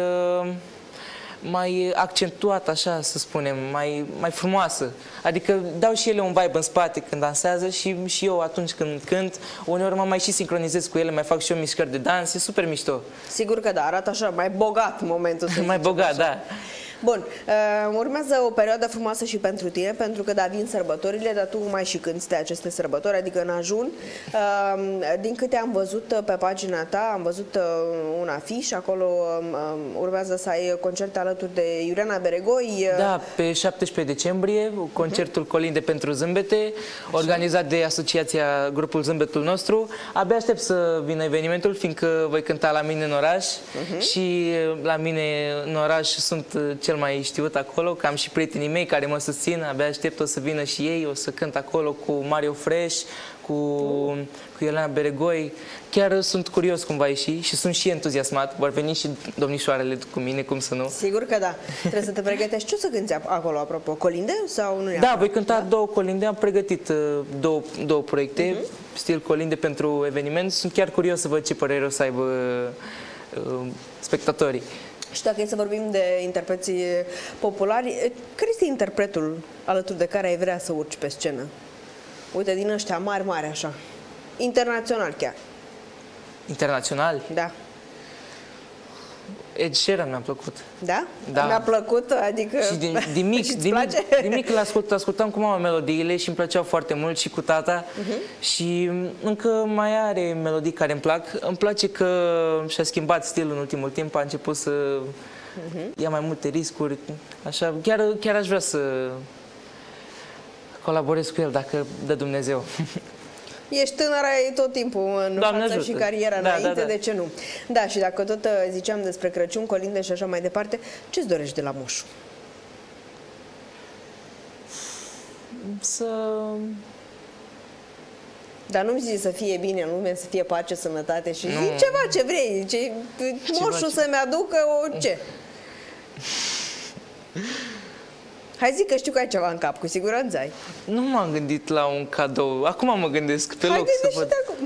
Speaker 13: mai accentuată, așa să spunem, mai, mai frumoasă. Adică dau și ele un vibe în spate când dansează și, și eu atunci când cânt, uneori mă mai și sincronizez cu ele, mai fac și eu mișcări de dans, e super mișto.
Speaker 1: Sigur că da, arată așa, mai bogat momentul.
Speaker 13: Mai bogat, așa. Da.
Speaker 1: Bun, uh, urmează o perioadă frumoasă și pentru tine, pentru că da, vin sărbătorile, dar tu mai și cânti de aceste sărbători, adică în ajun. Uh, din câte am văzut pe pagina ta, am văzut uh, un afiș, acolo uh, urmează să ai concerte alături de Iuliana Beregoi. Uh...
Speaker 13: Da, pe șaptesprezece decembrie, concertul uh-huh. Colinde pentru Zâmbete, organizat de asociația Grupul Zâmbetul Nostru. Abia aștept să vină evenimentul, fiindcă voi cânta la mine în oraș uh-huh. și la mine în oraș sunt cel mai știut acolo, că am și prietenii mei care mă susțin, abia aștept, o să vină și ei, o să cânt acolo cu Mario Fresh, cu, cu Iuliana Beregoi. Chiar sunt curios cum va ieși și sunt și entuziasmat. Vor veni și domnișoarele cu mine, cum să nu?
Speaker 1: Sigur că da. Trebuie să te pregătești. Ce o să cânti acolo, apropo? Colinde sau nu?
Speaker 13: Da, voi cânta da? două colinde. Am pregătit două, două proiecte, uh-huh. stil colinde pentru eveniment. Sunt chiar curios să văd ce părere o să aibă uh, spectatorii.
Speaker 1: Și dacă e să vorbim de interpreții populari, care este interpretul alături de care ai vrea să urci pe scenă? Uite, din ăștia mari, mari, așa. Internațional chiar.
Speaker 13: Internațional?
Speaker 1: Da.
Speaker 13: Ed Sheeran mi-a plăcut.
Speaker 1: Da?
Speaker 13: Da.
Speaker 1: Mi-a plăcut, adică...
Speaker 13: Și din, din mic,
Speaker 1: și
Speaker 13: din mic, din mic ascult, ascultam cu mama melodiile și îmi plăceau foarte mult și cu tata. Uh-huh. Și încă mai are melodii care îmi plac. Îmi place că și-a schimbat stilul în ultimul timp, a început să uh-huh. ia mai multe riscuri. Așa, chiar, chiar aș vrea să colaborez cu el, dacă dă Dumnezeu.
Speaker 1: Ești tânără, e tot timpul în
Speaker 13: Doamne
Speaker 1: față
Speaker 13: ajută.
Speaker 1: Și cariera
Speaker 13: Da,
Speaker 1: înainte,
Speaker 13: da, da.
Speaker 1: de ce nu? Da, și dacă tot ziceam despre Crăciun, colinde și așa mai departe, ce-ți dorești de la moșu?
Speaker 13: Să...
Speaker 1: Dar nu-mi zici să fie bine în lume, să fie pace, sănătate și
Speaker 13: Nu.
Speaker 1: zi ceva ce vrei. Ce, moșul
Speaker 13: ce-
Speaker 1: să-mi aducă o ce? Hai zic că știu că ai ceva în cap, cu siguranță ai.
Speaker 13: Nu m-am gândit la un cadou. Acum mă gândesc pe
Speaker 1: Hai
Speaker 13: loc să
Speaker 1: gândește
Speaker 13: văd.
Speaker 1: de acum.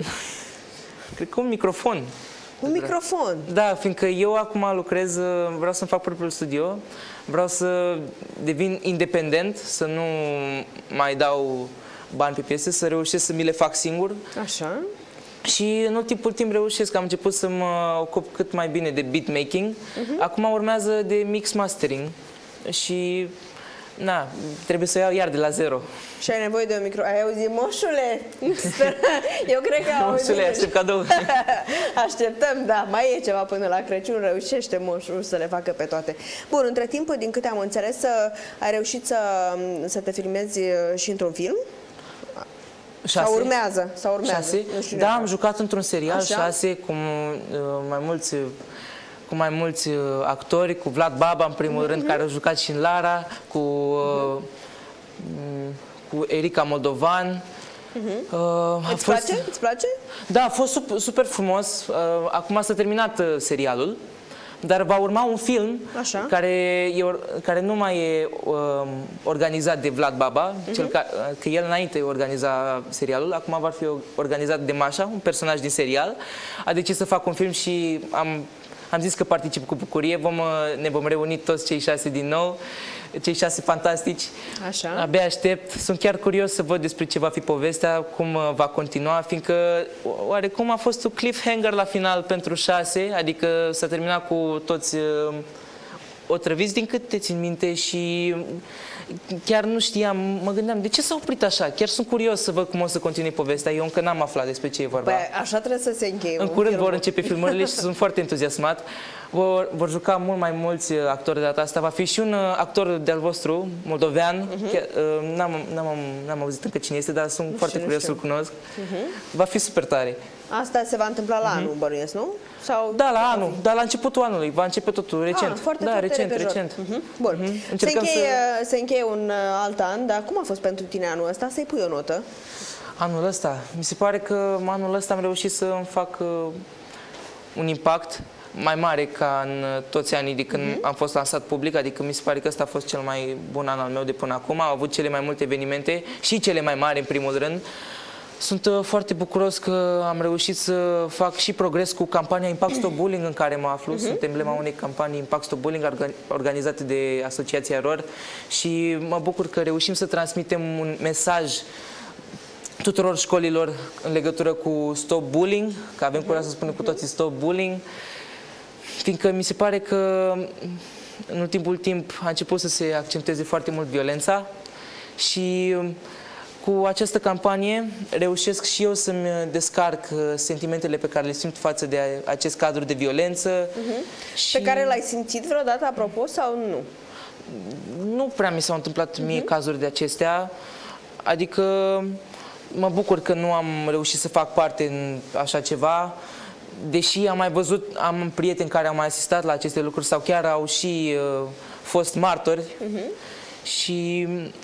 Speaker 13: Cred că un microfon.
Speaker 1: Un microfon.
Speaker 13: Da, fiindcă eu acum lucrez, vreau să-mi fac propriul studio, vreau să devin independent, să nu mai dau bani pe piese, să reușesc să mi le fac singur.
Speaker 1: Așa.
Speaker 13: Și în ultimul timp reușesc, am început să mă ocup cât mai bine de beatmaking. Uh-huh. Acum urmează de mix mastering și na, trebuie să iau iar de la zero.
Speaker 1: Și ai nevoie de un micro... Ai auzit, moșule? Sper... Eu cred că au
Speaker 13: Moșule, aștept cadou.
Speaker 1: Așteptăm, da. Mai e ceva până la Crăciun. Reușește moșul să le facă pe toate. Bun, între timp, din câte am înțeles, ai reușit să, să te filmezi și într-un film?
Speaker 13: Șase.
Speaker 1: Sau urmează? Sau urmează?
Speaker 13: Șase.
Speaker 1: Nu știu
Speaker 13: Da,
Speaker 1: neapărat.
Speaker 13: am jucat într-un serial,
Speaker 1: Așa?
Speaker 13: șase, cu uh, mai mulți... cu mai mulți uh, actori, cu Vlad Baba în primul mm-hmm. rând, care a jucat și în Lara, cu, uh, mm-hmm. cu Erica Moldovan.
Speaker 1: Mm-hmm.
Speaker 13: Uh,
Speaker 1: Îți
Speaker 13: fost...
Speaker 1: place? Îți place?
Speaker 13: Da, a fost super, super frumos. Uh, acum s-a terminat uh, serialul, dar va urma un film
Speaker 1: Așa.
Speaker 13: care, e, or- care nu mai e uh, organizat de Vlad Baba, mm-hmm. cel ca, că el înainte organiza serialul, acum va fi organizat de Mașa, un personaj din serial. A decis să fac un film și am Am zis că particip cu bucurie, vom, ne vom reuni toți cei șase din nou, cei șase fantastici.
Speaker 1: Așa.
Speaker 13: Abia aștept, sunt chiar curios să văd despre ce va fi povestea, cum va continua, fiindcă oarecum a fost un cliffhanger la final pentru șase, adică s-a terminat cu toți uh, otrăviți, din cât te țin minte, și chiar nu știam, mă gândeam, de ce s-a oprit așa? Chiar sunt curios să văd cum o să continue povestea. Eu încă n-am aflat despre ce e vorba.
Speaker 1: Păi, așa trebuie să se încheie.
Speaker 13: În curând vor începe filmările și sunt foarte entuziasmat. Vor, vor juca mult mai mulți actori de data asta. Va fi și un actor de-al vostru, moldovean. Uh-huh. N-am, n-am, n-am auzit încă cine este, dar sunt nu foarte
Speaker 1: știu,
Speaker 13: curios să-l cunosc. Uh-huh. Va fi super tare.
Speaker 1: Asta se va întâmpla la uh-huh. anul, bănuiesc, nu? Sau
Speaker 13: da, la anul, dar la începutul anului. Va începe totul recent.
Speaker 1: Ah, foarte,
Speaker 13: da,
Speaker 1: foarte
Speaker 13: recent,
Speaker 1: repejor.
Speaker 13: recent.
Speaker 1: Uh-huh. Bun.
Speaker 13: Uh-huh.
Speaker 1: Se, încheie, să... se încheie un uh, alt an, dar cum a fost pentru tine anul ăsta? Să-i pui o notă?
Speaker 13: Anul ăsta? Mi se pare că anul ăsta am reușit să îmi fac uh, un impact mai mare ca în toți anii de când uh-huh. am fost lansat public, adică mi se pare că ăsta a fost cel mai bun an al meu de până acum. Am avut cele mai multe evenimente și cele mai mari în primul rând. Sunt uh, foarte bucuros că am reușit să fac și progres cu campania Impact Stop Bullying în care mă aflu. Uh-huh. Sunt emblema unei campanii Impact Stop Bullying organizate de Asociația R O R și mă bucur că reușim să transmitem un mesaj tuturor școlilor în legătură cu Stop Bullying, că avem curaj să spunem cu toții Stop Bullying, fiindcă mi se pare că în ultimul timp a început să se accentueze foarte mult violența și cu această campanie reușesc și eu să-mi descarc sentimentele pe care le simt față de acest cadru de violență.
Speaker 1: Uh-huh. Și... Pe care l-ai simțit vreodată, apropo, sau nu?
Speaker 13: Nu prea mi s-au întâmplat mie uh-huh. cazuri de acestea, adică mă bucur că nu am reușit să fac parte în așa ceva, deși am mai văzut, am prieteni care au mai asistat la aceste lucruri sau chiar au și uh, fost martori uh-huh. și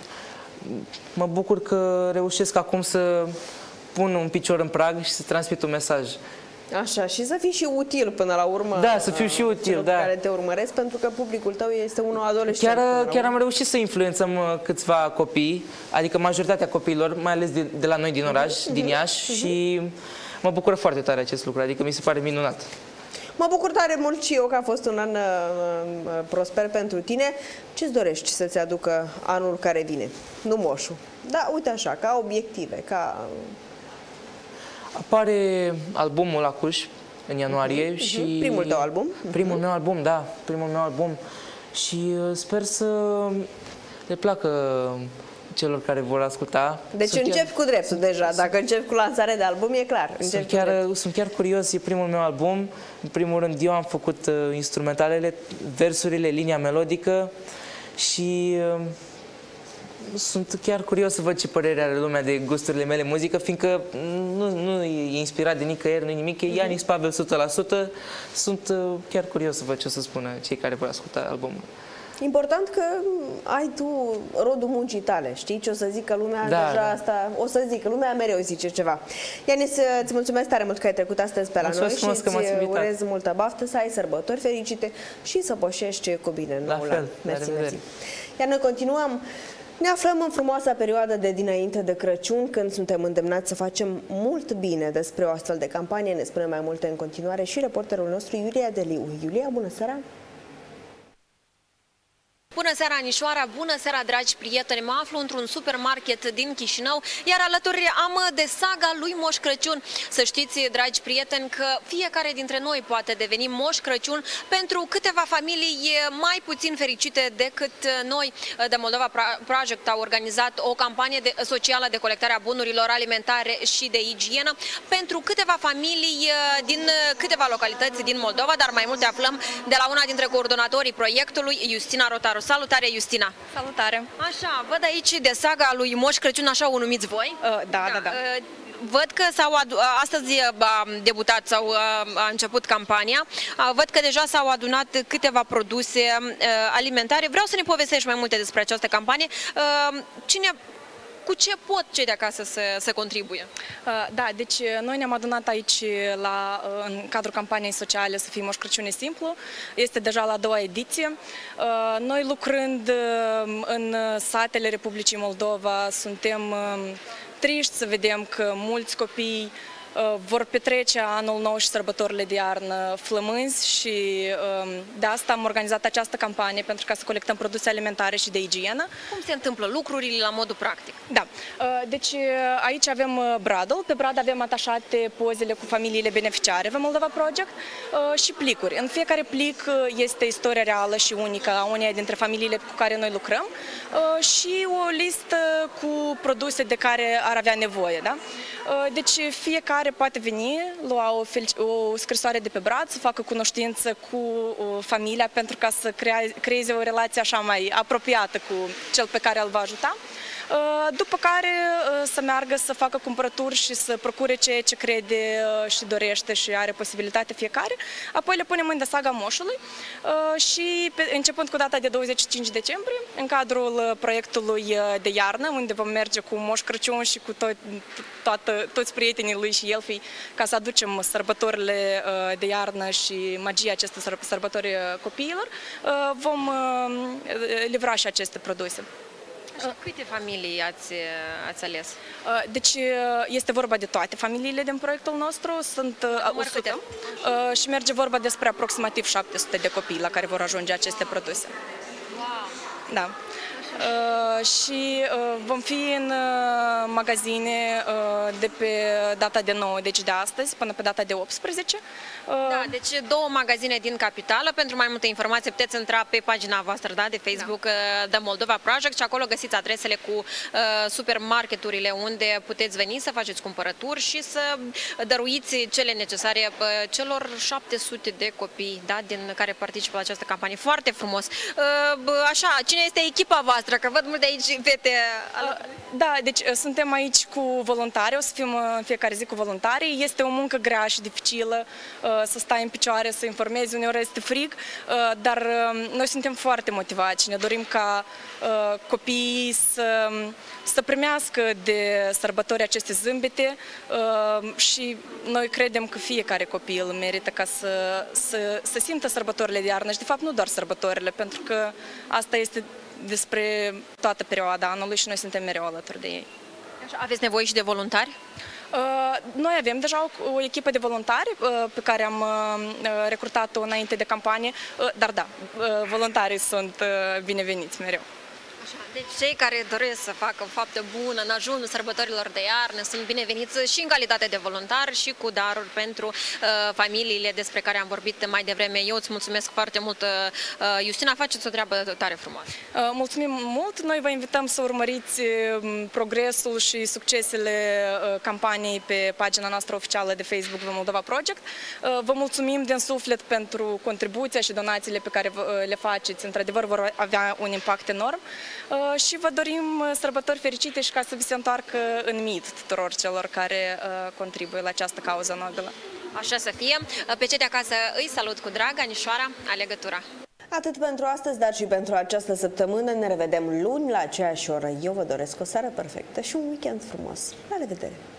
Speaker 13: mă bucur că reușesc acum să pun un picior în prag și să transmit un mesaj.
Speaker 1: Așa, și să fii și util până la urmă.
Speaker 13: Da, să fiu și util, da.
Speaker 1: Care te urmăresc, pentru că publicul tău este unul adolescent.
Speaker 13: Chiar, chiar am reușit să influențăm câțiva copii, adică majoritatea copiilor, mai ales de, de la noi din oraș, uh-huh, din Iași, uh-huh. și mă bucură foarte tare acest lucru, adică mi se pare minunat.
Speaker 1: Mă bucur tare mult și eu că a fost un an uh, prosper pentru tine. Ce-ți dorești să-ți aducă anul care vine? Nu moșul. Da, uite așa, ca obiective, ca...
Speaker 13: Apare albumul Acuș, în ianuarie.
Speaker 1: Uh-huh.
Speaker 13: Și
Speaker 1: primul tău album?
Speaker 13: Primul uh-huh. meu album, da, primul meu album. Și sper să le placă celor care vor asculta.
Speaker 1: Deci sunt încep chiar... cu dreptul deja, dacă încep cu lansarea de album, e clar.
Speaker 13: Sunt chiar, sunt chiar curios, e primul meu album. În primul rând, eu am făcut uh, instrumentalele, versurile, linia melodică și uh, sunt chiar curios să văd ce părere are lumea de gusturile mele muzică, fiindcă nu, nu e inspirat de nicăieri, nu nimic, e Ianis Pavel o sută la sută. Sunt uh, chiar curios să văd ce o să spună cei care vor asculta albumul.
Speaker 1: Important că ai tu rodul muncii tale, știi ce o să zică lumea, da, deja da. Asta, o să zică, lumea mereu zice ceva. Ianis, îți mulțumesc tare mult că ai trecut astăzi pe la mulțumesc noi și îți urez multă baftă, să ai sărbători fericite și să pășești cu bine noul an. Mersi, mersi. Iar noi continuăm. Ne aflăm în frumoasa perioadă de dinainte de Crăciun, când suntem îndemnați să facem mult bine. Despre o astfel de campanie ne spune mai multe în continuare și reporterul nostru Iulia Deliu. Iulia, bună seara!
Speaker 2: Bună seara, Anișoara! Bună seara, dragi prieteni! Mă aflu într-un supermarket din Chișinău, iar alături am de saga lui Moș Crăciun. Să știți, dragi prieteni, că fiecare dintre noi poate deveni Moș Crăciun pentru câteva familii mai puțin fericite decât noi. The Moldova Project a organizat o campanie de, socială de colectare a bunurilor alimentare și de igienă pentru câteva familii din câteva localități din Moldova, dar mai multe aflăm de la una dintre coordonatorii proiectului, Justina Rotaru. Salutare, Justina!
Speaker 14: Salutare!
Speaker 2: Așa, văd aici de saga lui Moș Crăciun, așa o numiți voi?
Speaker 14: Uh, da, da, da.
Speaker 2: Uh, văd că s-au astăzi a debutat sau a început campania. Uh, văd că deja s-au adunat câteva produse uh, alimentare. Vreau să ne povestești mai multe despre această campanie. Uh, cine... Cu ce pot cei de acasă să, să contribuie?
Speaker 14: Da, deci noi ne-am adunat aici la, în cadrul campaniei sociale Să fii Moș Crăciun e simplu. Este deja la a doua ediție. Noi lucrând în satele Republicii Moldova suntem triști să vedem că mulți copii vor petrece anul nou și sărbătorile de iarnă flămânzi și de asta am organizat această campanie pentru ca să colectăm produse alimentare și de igienă.
Speaker 2: Cum se întâmplă lucrurile la modul practic?
Speaker 14: Da, deci aici avem bradul, pe brad avem atașate pozele cu familiile beneficiare The Moldova Project și plicuri. În fiecare plic este istoria reală și unică a uneia dintre familiile cu care noi lucrăm și o listă cu produse de care ar avea nevoie. Da? Deci fiecare poate veni, lua o, o scrisoare de pe brad, să facă cunoștință cu o, familia pentru ca să crea, creeze o relație așa mai apropiată cu cel pe care îl va ajuta. După care să meargă să facă cumpărături și să procure ceea ce crede și dorește și are posibilitate fiecare. Apoi le punem în saga moșului și începând cu data de douăzeci și cinci decembrie, în cadrul proiectului de iarnă, unde vom merge cu Moș Crăciun și cu tot, toată, toți prietenii lui și elfii, ca să aducem sărbătorile de iarnă și magia acestor sărbători copiilor, vom livra și aceste produse.
Speaker 2: Câte familii ați, ați ales?
Speaker 14: Deci este vorba de toate familiile din proiectul nostru, sunt o sută și merge vorba despre aproximativ șapte sute de copii la care vor ajunge aceste produse.
Speaker 2: Wow.
Speaker 14: Da. Uh, și uh, vom fi în uh, magazine uh, de pe data de nouă, deci de astăzi, până pe data de optsprezece.
Speaker 2: Uh, da, deci două magazine din capitală. Pentru mai multe informații puteți intra pe pagina voastră, da, de Facebook, da. uh, The Moldova Project, și acolo găsiți adresele cu uh, supermarketurile unde puteți veni să faceți cumpărături și să dăruiți cele necesare uh, celor șapte sute de copii, da, din care participă la această campanie. Foarte frumos. Uh, așa, cine este echipa voastră? Că văd multe aici fete.
Speaker 14: Da, deci suntem aici cu voluntari, o să fim în fiecare zi cu voluntari. Este o muncă grea și dificilă să stai în picioare, să informezi, uneori este frig, dar noi suntem foarte motivați și ne dorim ca copiii să, să primească de sărbători aceste zâmbete și noi credem că fiecare copil merită ca să, să, să simtă sărbătorile de iarnă și de fapt nu doar sărbătorile, pentru că asta este despre toată perioada anului și noi suntem mereu alături de ei.
Speaker 2: Aveți nevoie și de voluntari?
Speaker 14: Noi avem deja o, o echipă de voluntari pe care am recrutat-o înainte de campanie, dar da, voluntarii sunt bineveniți mereu.
Speaker 15: Așa, deci cei care doresc să facă o faptă bună în ajunul sărbătorilor de iarnă sunt bineveniți și în calitate de voluntari și cu daruri pentru uh, familiile despre care am vorbit mai devreme. Eu îți mulțumesc foarte mult, uh, Justina, faceți o treabă tare frumoasă.
Speaker 14: Uh, mulțumim mult! Noi vă invităm să urmăriți uh, progresul și succesele uh, campaniei pe pagina noastră oficială de Facebook The Moldova Project. Uh, vă mulțumim din suflet pentru contribuția și donațiile pe care uh, le faceți. Într-adevăr, vor avea un impact enorm. Uh, și vă dorim sărbători fericite și ca să vi se întoarcă în mit tuturor celor care uh, contribuie la această cauză nobilă.
Speaker 15: Așa să fie. Pe cei de acasă îi salut cu drag, Anișoara, Alegătura.
Speaker 1: Atât pentru astăzi, dar și pentru această săptămână. Ne revedem luni la aceeași oră. Eu vă doresc o seară perfectă și un weekend frumos. La revedere!